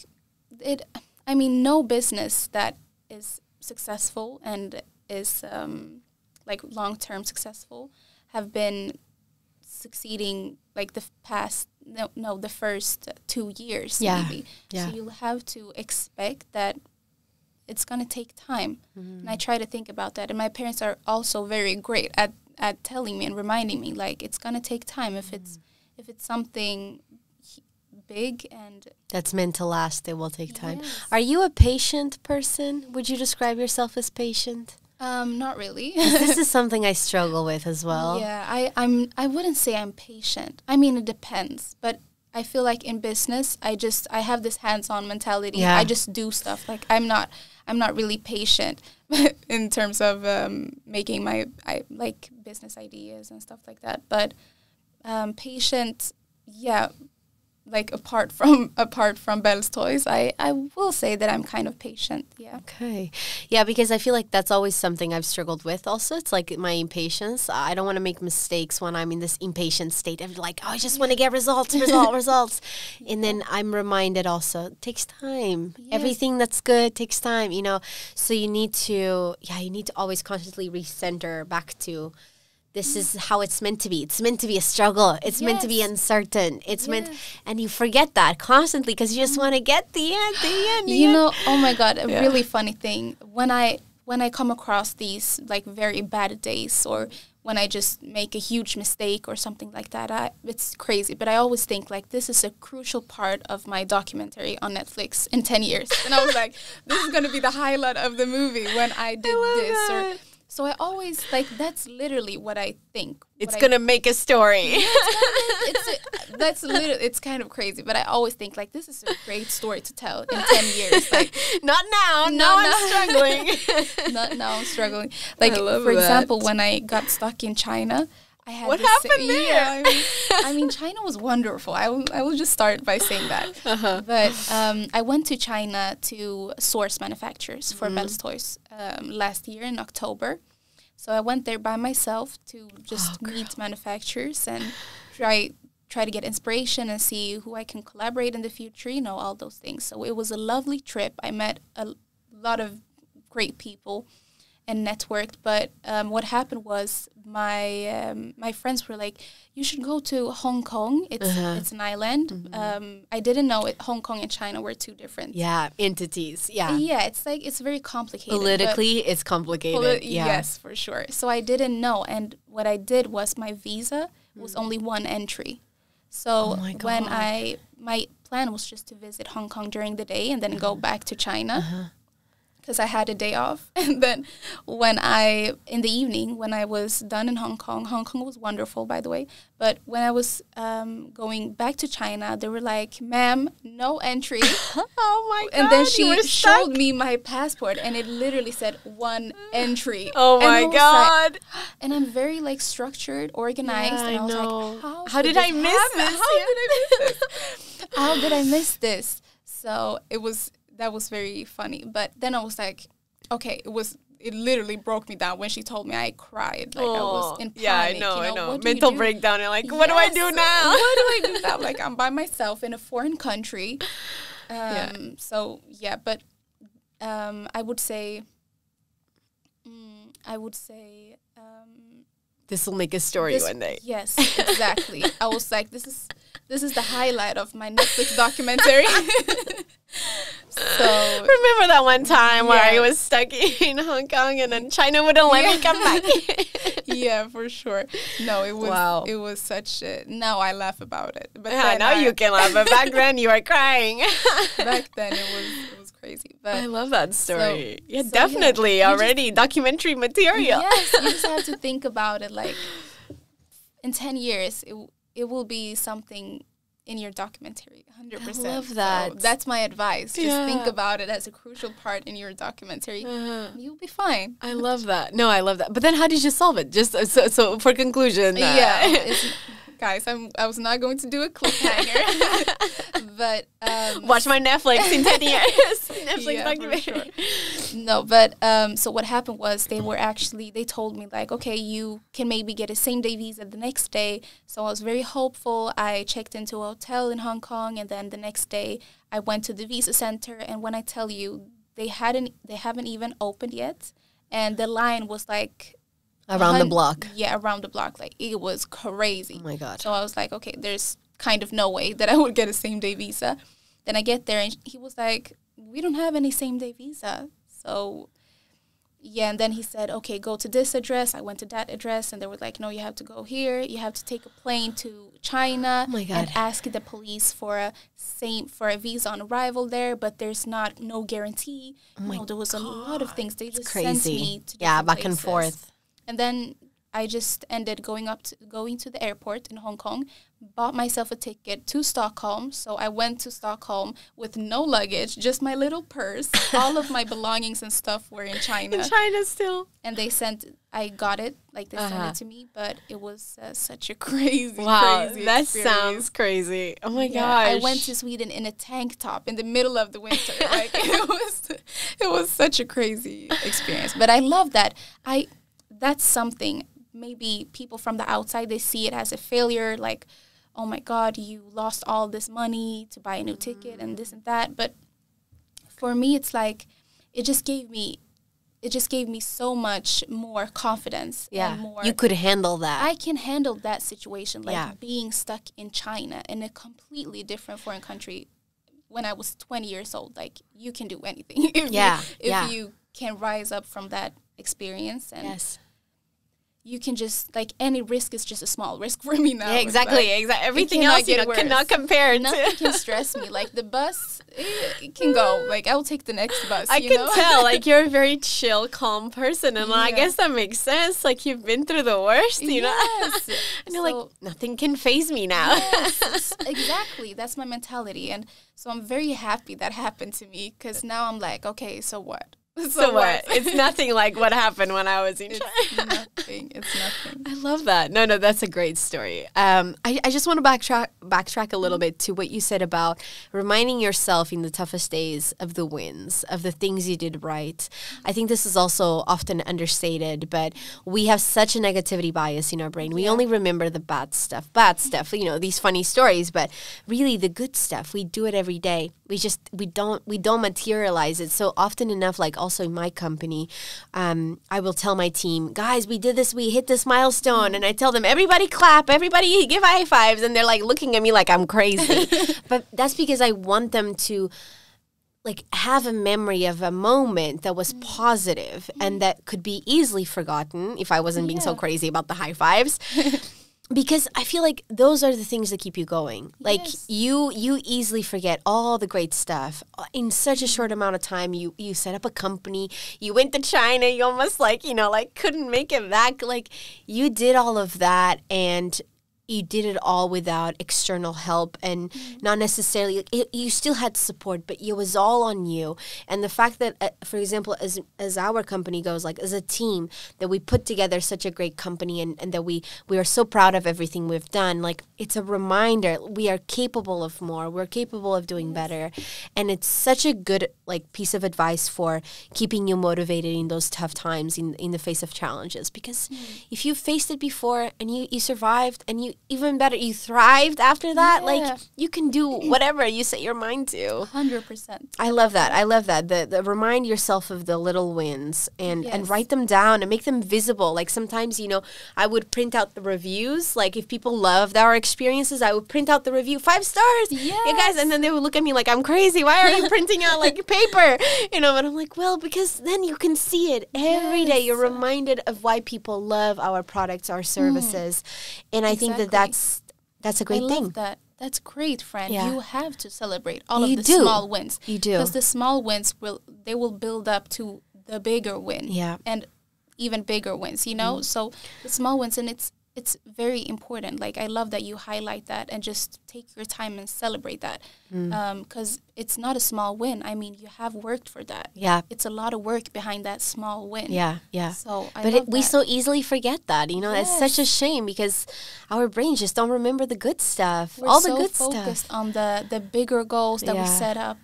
no business that is successful and is long-term successful have been succeeding the first 2 years maybe. So you'll have to expect that it's going to take time. And I try to think about that. And my parents are also very great at telling me and reminding me, like, it's going to take time. If it's something big and
that's meant to last, it will take time.
Yes.
Are you a patient person? Would you describe yourself as patient?
Not really.
This is something I struggle with as well.
Yeah, I wouldn't say I'm patient. I mean, it depends, but I feel like in business, I have this hands-on mentality.
Yeah.
I just do stuff. Like I'm not really patient in terms of making my like business ideas and stuff like that. But patient, yeah. Like apart from Belle's Toys, I will say that I'm kind of patient. Yeah.
Okay. Yeah, because I feel like that's always something I've struggled with also. It's like my impatience. I don't want to make mistakes when I'm in this impatient state. I'm like, oh, I just want to get results. And then I'm reminded also, it takes time.
Yes.
Everything that's good takes time, you know. So you need to always constantly recenter back to this is how it's meant to be. It's meant to be a struggle. It's meant to be uncertain. It's meant, and you forget that constantly because you just want to get the end.
You know, oh my God, a really funny thing. When I come across these like very bad days or when I just make a huge mistake or something like that, it's crazy. But I always think like this is a crucial part of my documentary on Netflix in 10 years. And I was like, this is going to be the highlight of the movie when I did this. So I always, like, that's literally what I think.
It's going to make a story.
It's kind of crazy, but I always think, like, this is a great story to tell in 10 years. Like,
not now. Now I'm struggling.
Not now I'm struggling. Like, for example, when I got stuck in China, I had
what happened there?
Yeah, I mean, China was wonderful. I will just start by saying that. But I went to China to source manufacturers for Belle's Toys last year in October. So I went there by myself to just meet manufacturers and try to get inspiration and see who I can collaborate in the future, you know, all those things. So it was a lovely trip. I met a lot of great people and networked, but what happened was my friends were like, you should go to Hong Kong. It's an island. I didn't know Hong Kong and China were two different
entities.
It's very complicated.
Politically, it's complicated.
Yes, for sure. So I didn't know, and what I did was my visa was only one entry. So when my plan was just to visit Hong Kong during the day and then go back to China. Because I had a day off. And then in the evening, when I was done in Hong Kong was wonderful, by the way. But when I was going back to China, they were like, ma'am, no entry.
Oh my God.
And then she showed me my passport and it literally said one entry.
Oh my God.
Like, and I'm very like structured, organized.
Yeah,
and I was
know.
like,
how did I miss this?
How did I miss this? So that was very funny. But then I was like, okay, it literally broke me down when she told me. I cried. Like I was in panic.
Yeah, I know. Mental breakdown. You're like,
yes.
What do I do now?
What do I do now? Like I'm by myself in a foreign country. So yeah, but I would say
this will make a story one day.
Yes, exactly. I was like, this is the highlight of my Netflix documentary. So
remember that one time where I was stuck in Hong Kong and then China wouldn't let me come back?
Yeah, for sure. No, it was it was such a, now I laugh about it. But
now you can laugh, but back then you were crying.
Back then it was crazy. But
I love that story. Definitely already documentary material.
Yes, you just have to think about it like in 10 years it will be something in your documentary, 100%.
I love that.
So that's my advice. Just think about it as a crucial part in your documentary. You'll be fine.
I love that. No, I love that. But then how did you solve it? Just so for conclusion.
Guys, I was not going to do a cliffhanger, but
watch my Netflix in 10 years. Netflix documentary.
Sure. No, but so what happened was they told me like, okay, you can maybe get a same day visa the next day. So I was very hopeful. I checked into a hotel in Hong Kong, and then the next day I went to the visa center. And when I tell you, they haven't even opened yet, and the line was like.
Around the block.
Yeah, around the block. Like, it was crazy.
Oh, my God.
So I was like, okay, there's kind of no way that I would get a same-day visa. Then I get there, and he was like, we don't have any same-day visa. So, Yeah, and then he said, okay, go to this address. I went to that address, and they were like, no, you have to go here. You have to take a plane to China and ask the police for a visa on arrival there, but there's no guarantee. There was a lot of things. They just sent me to different
back
places.
and forth.
And then I just ended going to the airport in Hong Kong, bought myself a ticket to Stockholm. So I went to Stockholm with no luggage, just my little purse. All of my belongings and stuff were in China.
In China still.
And I got it, like they sent it to me, but it was such a crazy
that
experience.
Sounds crazy. Oh my gosh.
I went to Sweden in a tank top in the middle of the winter. Like it was such a crazy experience. But I love that. That's something. Maybe people from the outside, they see it as a failure, like, oh my God, you lost all this money to buy a new ticket and this and that. But for me, it's like, it just gave me so much more confidence.
Yeah,
and more,
you could handle that.
I can handle that situation, like being stuck in China in a completely different foreign country when I was 20 years old. Like, you can do anything if you can rise up from that experience. And you can just, like, any risk is just a small risk for me now.
Yeah, exactly. Everything else, cannot compare.
Nothing can stress me. Like, the bus, it can go. Like, I'll take the next bus,
I can tell. Like, you're a very chill, calm person. And I guess that makes sense. Like, you've been through the worst, you know? And you're like, nothing can faze me now.
Yes, exactly. That's my mentality. And so I'm very happy that happened to me, because now I'm like, okay, so what?
So what? It's nothing like what happened when I was in China.
It's nothing.
I love that. No, that's a great story. I just want to backtrack a little bit to what you said about reminding yourself in the toughest days of the wins, of the things you did right. I think this is also often understated, but we have such a negativity bias in our brain. We only remember the bad stuff, these funny stories, but really the good stuff, we do it every day. We don't materialize it. So often enough, like also in my company, I will tell my team, guys, we did this, we hit this milestone, and I tell them, everybody clap, everybody give high fives, and they're like looking at me like I'm crazy. But that's because I want them to like have a memory of a moment that was positive and that could be easily forgotten if I wasn't being so crazy about the high fives. Because I feel like those are the things that keep you going. Like you easily forget all the great stuff. In such a short amount of time, you set up a company, you went to China, you almost couldn't make it back. Like you did all of that, and you did it all without external help, and not necessarily, you still had support, but it was all on you. And the fact that, for example, as our company goes, like as a team, that we put together such a great company, and that we are so proud of everything we've done, like it's a reminder we are capable of more, we're capable of doing better. And it's such a good like piece of advice for keeping you motivated in those tough times, in the face of challenges. Because if you faced it before and you survived, and you even better, you thrived after that. Like you can do whatever you set your mind to.
100%.
I love that. The remind yourself of the little wins and write them down and make them visible. Like sometimes, I would print out the reviews. Like if people loved our experiences, I would print out the review, 5 stars. Yeah, guys. And then they would look at me like I'm crazy. Why are you printing out like paper? But I'm like, well, because then you can see it every day. You're reminded of why people love our products, our services. And I think that's a great thing.
I love that. That's great, friend. Yeah. You have to celebrate all of the small wins.
You do.
Because the small wins will build up to the bigger win.
Yeah.
And even bigger wins, So the small wins, and it's very important. Like, I love that you highlight that and just take your time and celebrate that. Because it's not a small win. I mean, you have worked for that.
Yeah.
It's a lot of work behind that small win.
Yeah.
So
we so easily forget that. It's such a shame because our brains just don't remember the good stuff.
We're
all
so
the good
focused
stuff.
on the bigger goals that we set up,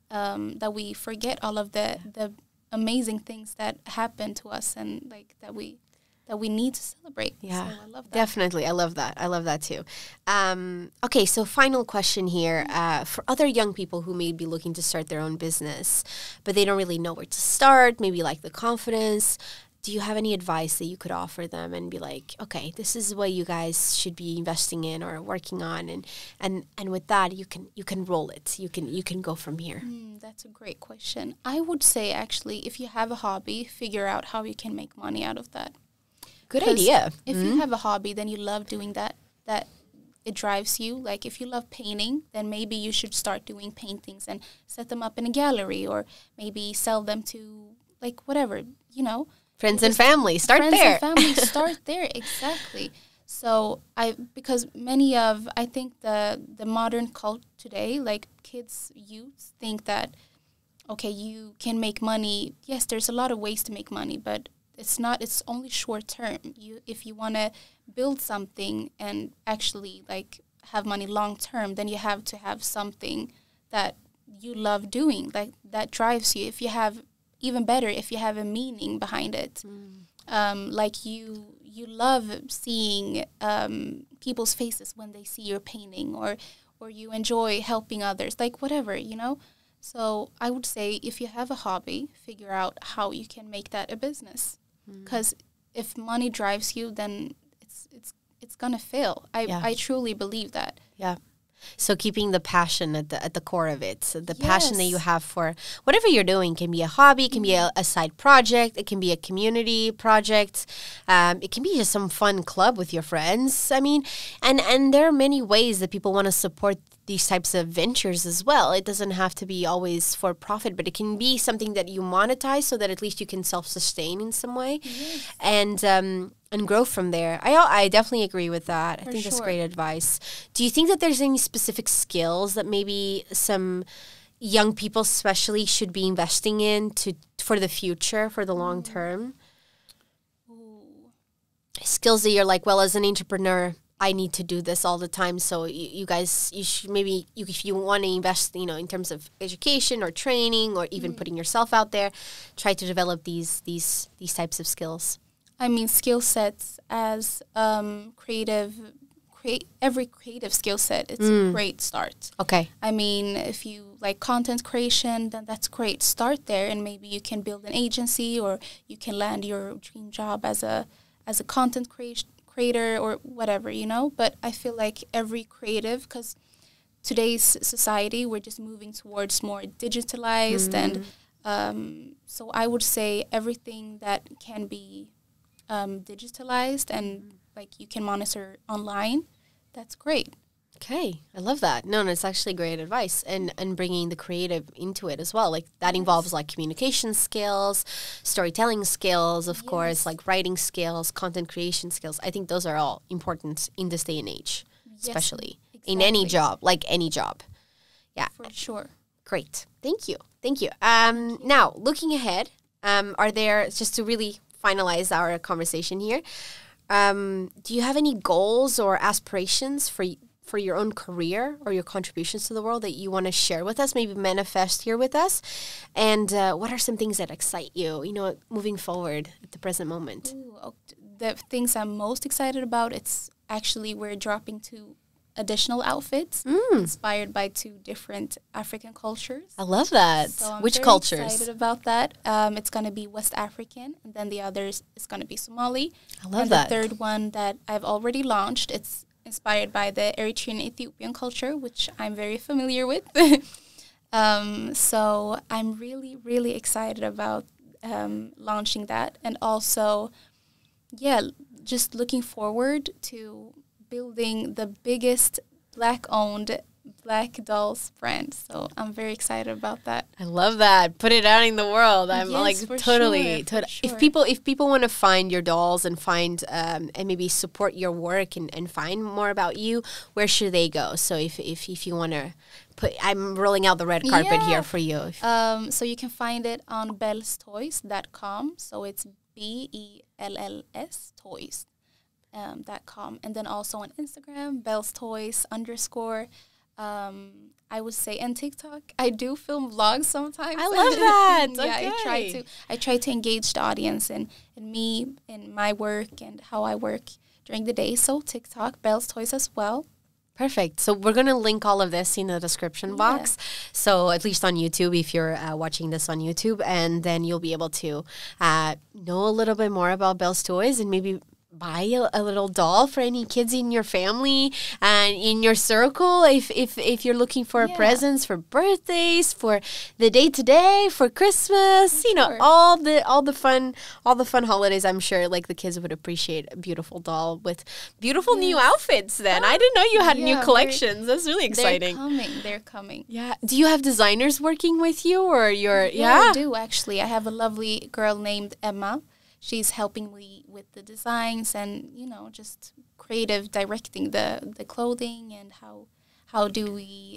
that we forget all of the amazing things that happen to us, and like that we need to celebrate.
Yeah,
so I love that.
Definitely. I love that too. Okay, so final question here. For other young people who may be looking to start their own business, but they don't really know where to start, maybe lack the confidence, do you have any advice that you could offer them and be like, okay, this is what you guys should be investing in or working on, and with that you can roll it. You can go from here.
That's a great question. I would say, actually, if you have a hobby, figure out how you can make money out of that.
Good
'Cause
idea.
If you have a hobby, then you love doing that. That it drives you. Like if you love painting, then maybe you should start doing paintings and set them up in a gallery, or maybe sell them to like whatever, you know.
Friends and family, start
Friends
there.
and family, start there, exactly. So because I think the modern cult today, like kids, youths think that, okay, you can make money. Yes, there's a lot of ways to make money, but it's only short term. If you want to build something and actually like have money long term, then you have to have something that you love doing, like that drives you. If you have even better, if you have a meaning behind it, like you love seeing people's faces when they see your painting, or you enjoy helping others, like whatever, you know. So I would say if you have a hobby, figure out how you can make that a business. Because if money drives you, then it's gonna fail. I truly believe that.
Yeah. So keeping the passion at the core of it. So the passion that you
Yes.
have for whatever you're doing can be a hobby, it can be a side project, it can be a community project, it can be just some fun club with your friends. I mean, and there are many ways that people want to support these types of ventures as well. It doesn't have to be always for profit, but it can be something that you monetize so that at least you can self-sustain in some way, and grow from there. I definitely agree with that. I think that's
sure.
great advice. Do you think that there's any specific skills that maybe some young people especially should be investing in for the future, for the long term? Skills that you're like, well, as an entrepreneur, I need to do this all the time. So you guys, you should maybe, if you want to invest, in terms of education or training or even putting yourself out there, try to develop these types of skills.
I mean, skill sets as every creative skill set, it's a great start.
Okay.
I mean, if you like content creation, then that's great. Start there, and maybe you can build an agency, or you can land your dream job as a content creator or whatever, But I feel like every creative, because today's society, we're just moving towards more digitalized, and so I would say everything that can be digitalized and like you can monitor online, that's great.
Okay, I love that. No, it's actually great advice, and bringing the creative into it as well. Like that involves like communication skills, storytelling skills, of course, like writing skills, content creation skills. I think those are all important in this day and age, especially in any job, like any job. Yeah,
for sure.
Great, thank you. Now looking ahead, are there, just to really finalize our conversation here, do you have any goals or aspirations for your own career or your contributions to the world that you want to share with us, maybe manifest here with us? And what are some things that excite you, moving forward at the present moment?
The things I'm most excited about, it's actually we're dropping 2 additional outfits inspired by 2 different African cultures.
I love that.
So I'm
Which
very
cultures?
excited about that. It's going to be West African, and then the others is going to be Somali.
I love
and
that.
The third one that I've already launched, it's inspired by the Eritrean Ethiopian culture, which I'm very familiar with. So I'm really, really excited about launching that. And also, just looking forward to building the biggest Black-owned Black dolls brand. So I'm very excited about that.
I love that. Put it out in the world. I'm totally.
Sure.
If people want to find your dolls and find and maybe support your work and find more about you, where should they go? So if you want to I'm rolling out the red carpet here for you.
So you can find it on bellstoys.com. So it's BELLS toys. .com, and then also on Instagram, bellstoys_. I would say, and TikTok. I do film vlogs sometimes.
I love that.
I try to engage the audience in me, in my work, and how I work during the day. So TikTok, Belle's Toys as well.
Perfect. So we're going to link all of this in the description box. So at least on YouTube, if you're watching this on YouTube, and then you'll be able to know a little bit more about Belle's Toys and maybe buy a little doll for any kids in your family and in your circle if you're looking for presents for birthdays, for the day-to-day, for Christmas, you know, all the fun holidays. I'm sure like the kids would appreciate a beautiful doll with beautiful new outfits then. I didn't know you had new collections. That's really exciting.
They're coming.
Yeah. Do you have designers working with you, or
I do actually. I have a lovely girl named Emma. She's helping me with the designs and, you know, just creative directing the clothing and how do we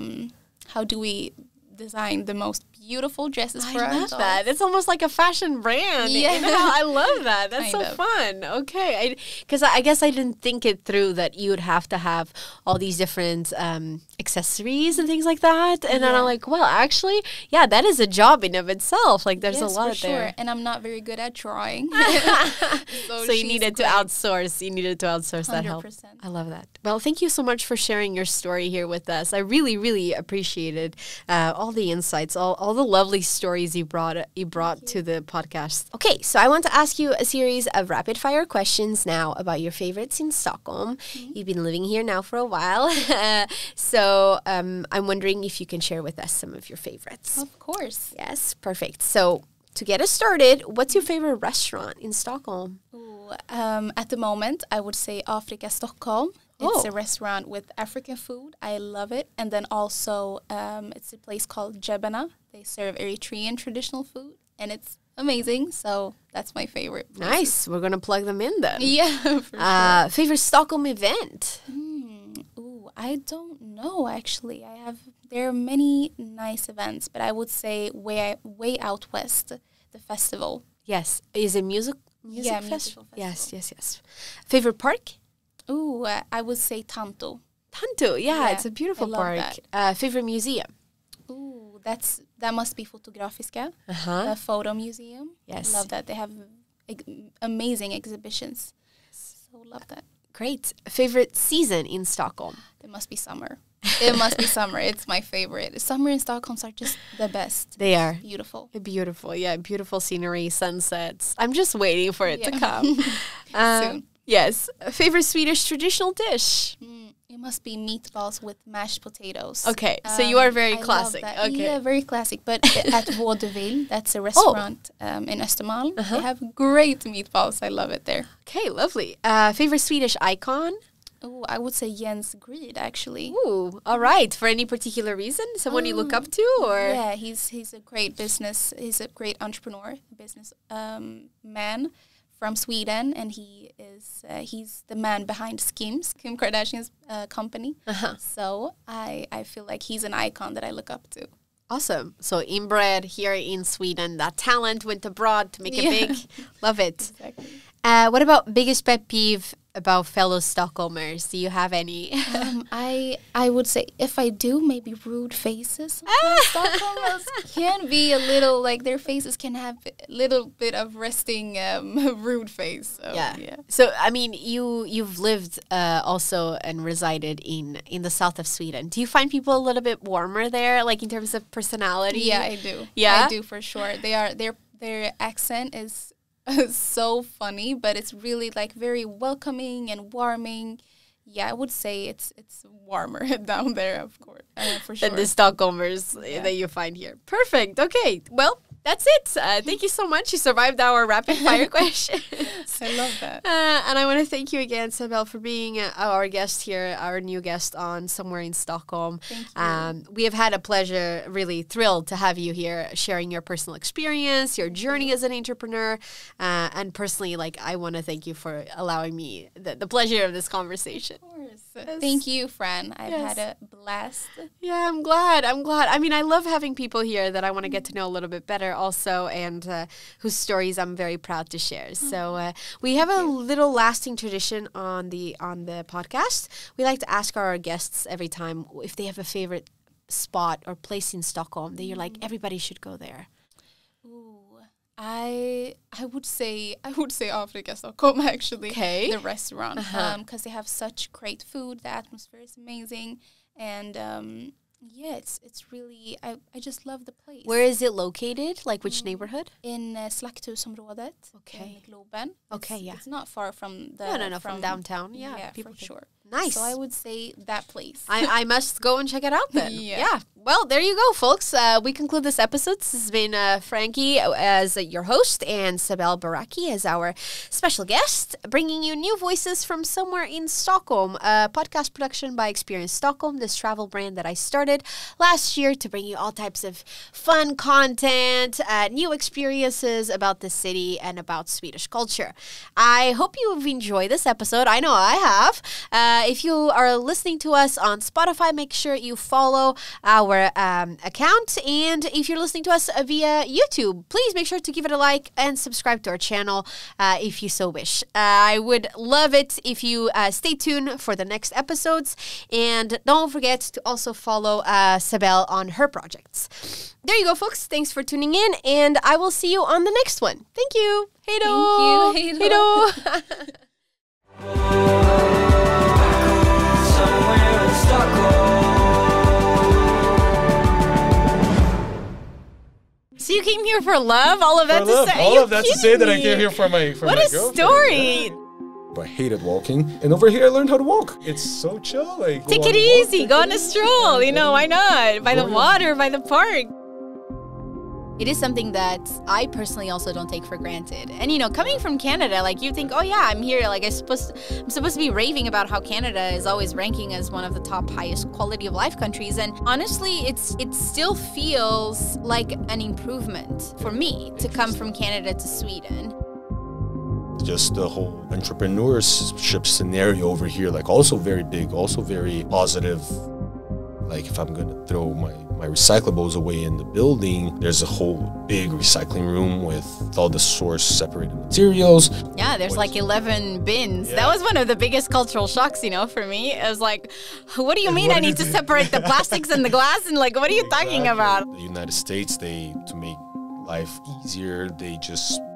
design the most beautiful dresses for our dolls.
I love that. It's almost like a fashion brand. Yeah. You know, I love that. That's so fun. Okay. Because I guess I didn't think it through that you would have to have all these different accessories and things like that. And then I'm like, well, actually, that is a job in of itself. Like there's a lot there.
And I'm not very good at drawing.
So you needed to outsource. You needed to outsource 100%. That help. I love that. Well, thank you so much for sharing your story here with us. I really, really appreciated all the insights, all the lovely stories you brought to the podcast. Okay, so I want to ask you a series of rapid fire questions now about your favorites in Stockholm. Mm-hmm. You've been living here now for a while, so I'm wondering if you can share with us some of your favorites.
Of course.
Yes, perfect. So to get us started, what's your favorite restaurant in Stockholm?
Ooh, at the moment, I would say Afrika Stockholm. It's a restaurant with African food. I love it. And then also, it's a place called Jebena. They serve Eritrean traditional food, and it's amazing. So that's my favorite places.
Nice. We're going to plug them in then.
Yeah, for sure.
Favorite Stockholm event?
I don't know, actually. There are many nice events, but I would say way out west, the festival.
Yes. Is it music
festival?
Yes. Favorite park?
I would say Tanto.
Tanto, yeah, it's a beautiful park. Favorite museum?
That must be Fotografiska, the photo museum.
Yes.
I love that. They have amazing exhibitions. So love that.
Great. Favorite season in Stockholm?
It must be summer. It must be summer. It's my favorite. Summer in Stockholm are just the best.
They are.
Beautiful.
Beautiful, yeah. Beautiful scenery, sunsets. I'm just waiting for it to come.
Soon.
Yes. Favorite Swedish traditional dish?
It must be meatballs with mashed potatoes.
Okay, so you are very classic. Okay.
Yeah, very classic. But at Vaudeville, that's a restaurant in Östermalm. They have great meatballs. I love it there.
Okay, lovely. Favorite Swedish icon?
I would say Jens Greed, actually.
Ooh, all right. For any particular reason? Someone you look up to? Or
yeah, he's a great he's a great entrepreneur, business man from Sweden, and he's the man behind Skims, Kim Kardashian's company. So I feel like he's an icon that I look up to.
Awesome. So inbred here in Sweden, that talent went abroad to make it big. Love it.
Exactly.
What about biggest pet peeve about fellow Stockholmers? Do you have any?
I would say, if I do, maybe rude faces. Stockholmers can be a little, like, their faces can have a little bit of resting rude face. So, yeah.
So, I mean, you've lived also and resided in the south of Sweden. Do you find people a little bit warmer there, like in terms of personality?
Yeah, I do.
Yeah?
I do, for sure. Their accent is so funny, but it's really like very welcoming and warming. Yeah, I would say it's warmer down there, of course, for sure.
Than the Stockholmers that you find here. Perfect. Okay. Well, that's it. Thank you so much. You survived our rapid fire questions.
I love that.
And I want to thank you again, Sabelle, for being our guest here, our new guest on Somewhere in Stockholm.
Thank you.
We have had a pleasure, really thrilled to have you here, sharing your personal experience, your journey as an entrepreneur. And personally, like, I want to thank you for allowing me the pleasure of this conversation.
Of course. Yes. Thank you, Fran. I've had a blast.
Yeah, I'm glad. I mean, I love having people here that I want to get to know a little bit better also, and whose stories I'm very proud to share. So we have a little lasting tradition on the podcast. We like to ask our guests every time if they have a favorite spot or place in Stockholm that you're like, everybody should go there.
I would say Afrika Stockholm, actually.
Okay.
The restaurant, because they have such great food. The atmosphere is amazing, and Yeah, it's really, I just love the place.
Where is it located? Like which neighborhood?
In Slakthusområdet
Okay.
in Globen.
Okay, yeah.
It's not far from the...
No, from downtown. Yeah,
for sure.
Nice.
So I would say that place.
I must go and check it out then.
Yeah.
Well, there you go, folks. We conclude this episode. This has been Frankie as your host and Sabelle Beraki as our special guest, bringing you new voices from somewhere in Stockholm. A podcast production by Experience Stockholm, this travel brand that I started last year to bring you all types of fun content, new experiences about the city and about Swedish culture. I hope you've enjoyed this episode. I know I have. If you are listening to us on Spotify, make sure you follow our account. And if you're listening to us via YouTube, please make sure to give it a like and subscribe to our channel if you so wish. I would love it if you stay tuned for the next episodes. And don't forget to also follow Sabelle on her projects. There you go, folks. Thanks for tuning in. And I will see you on the next one. Thank you. Hej då.
Thank you.
Hej då.
Somewhere in Stockholm.
So you came here for love? All of that
For
to
love.
say?
All
Are you
of that to
kidding
say that I
me?
came here for my
What a
girlfriend.
story.
I hated walking, and over here I learned how to walk. It's so chill. Like
Take
go
it
on a walk,
easy.
take
Go
it
on a
easy.
stroll. You know, why not? By the
Go on.
water, by the park. It is something that I personally also don't take for granted. And you know, coming from Canada, like you think, oh yeah, I'm here. Like I'm supposed to be raving about how Canada is always ranking as one of the top highest quality of life countries. And honestly, it still feels like an improvement for me to come from Canada to Sweden.
Just the whole entrepreneurship scenario over here, like also very big, also very positive. Like if I'm gonna throw my recyclables away in the building, there's a whole big recycling room with all the source separated materials.
Yeah, there's like 11 bins.
Yeah.
That was one of the biggest cultural shocks, you know, for me. It was like, what do you
And
mean
what
I
do
need to
you do?
separate the plastics and the glass? And like, what are you talking
Exactly.
about?
The United States, to make life easier, they just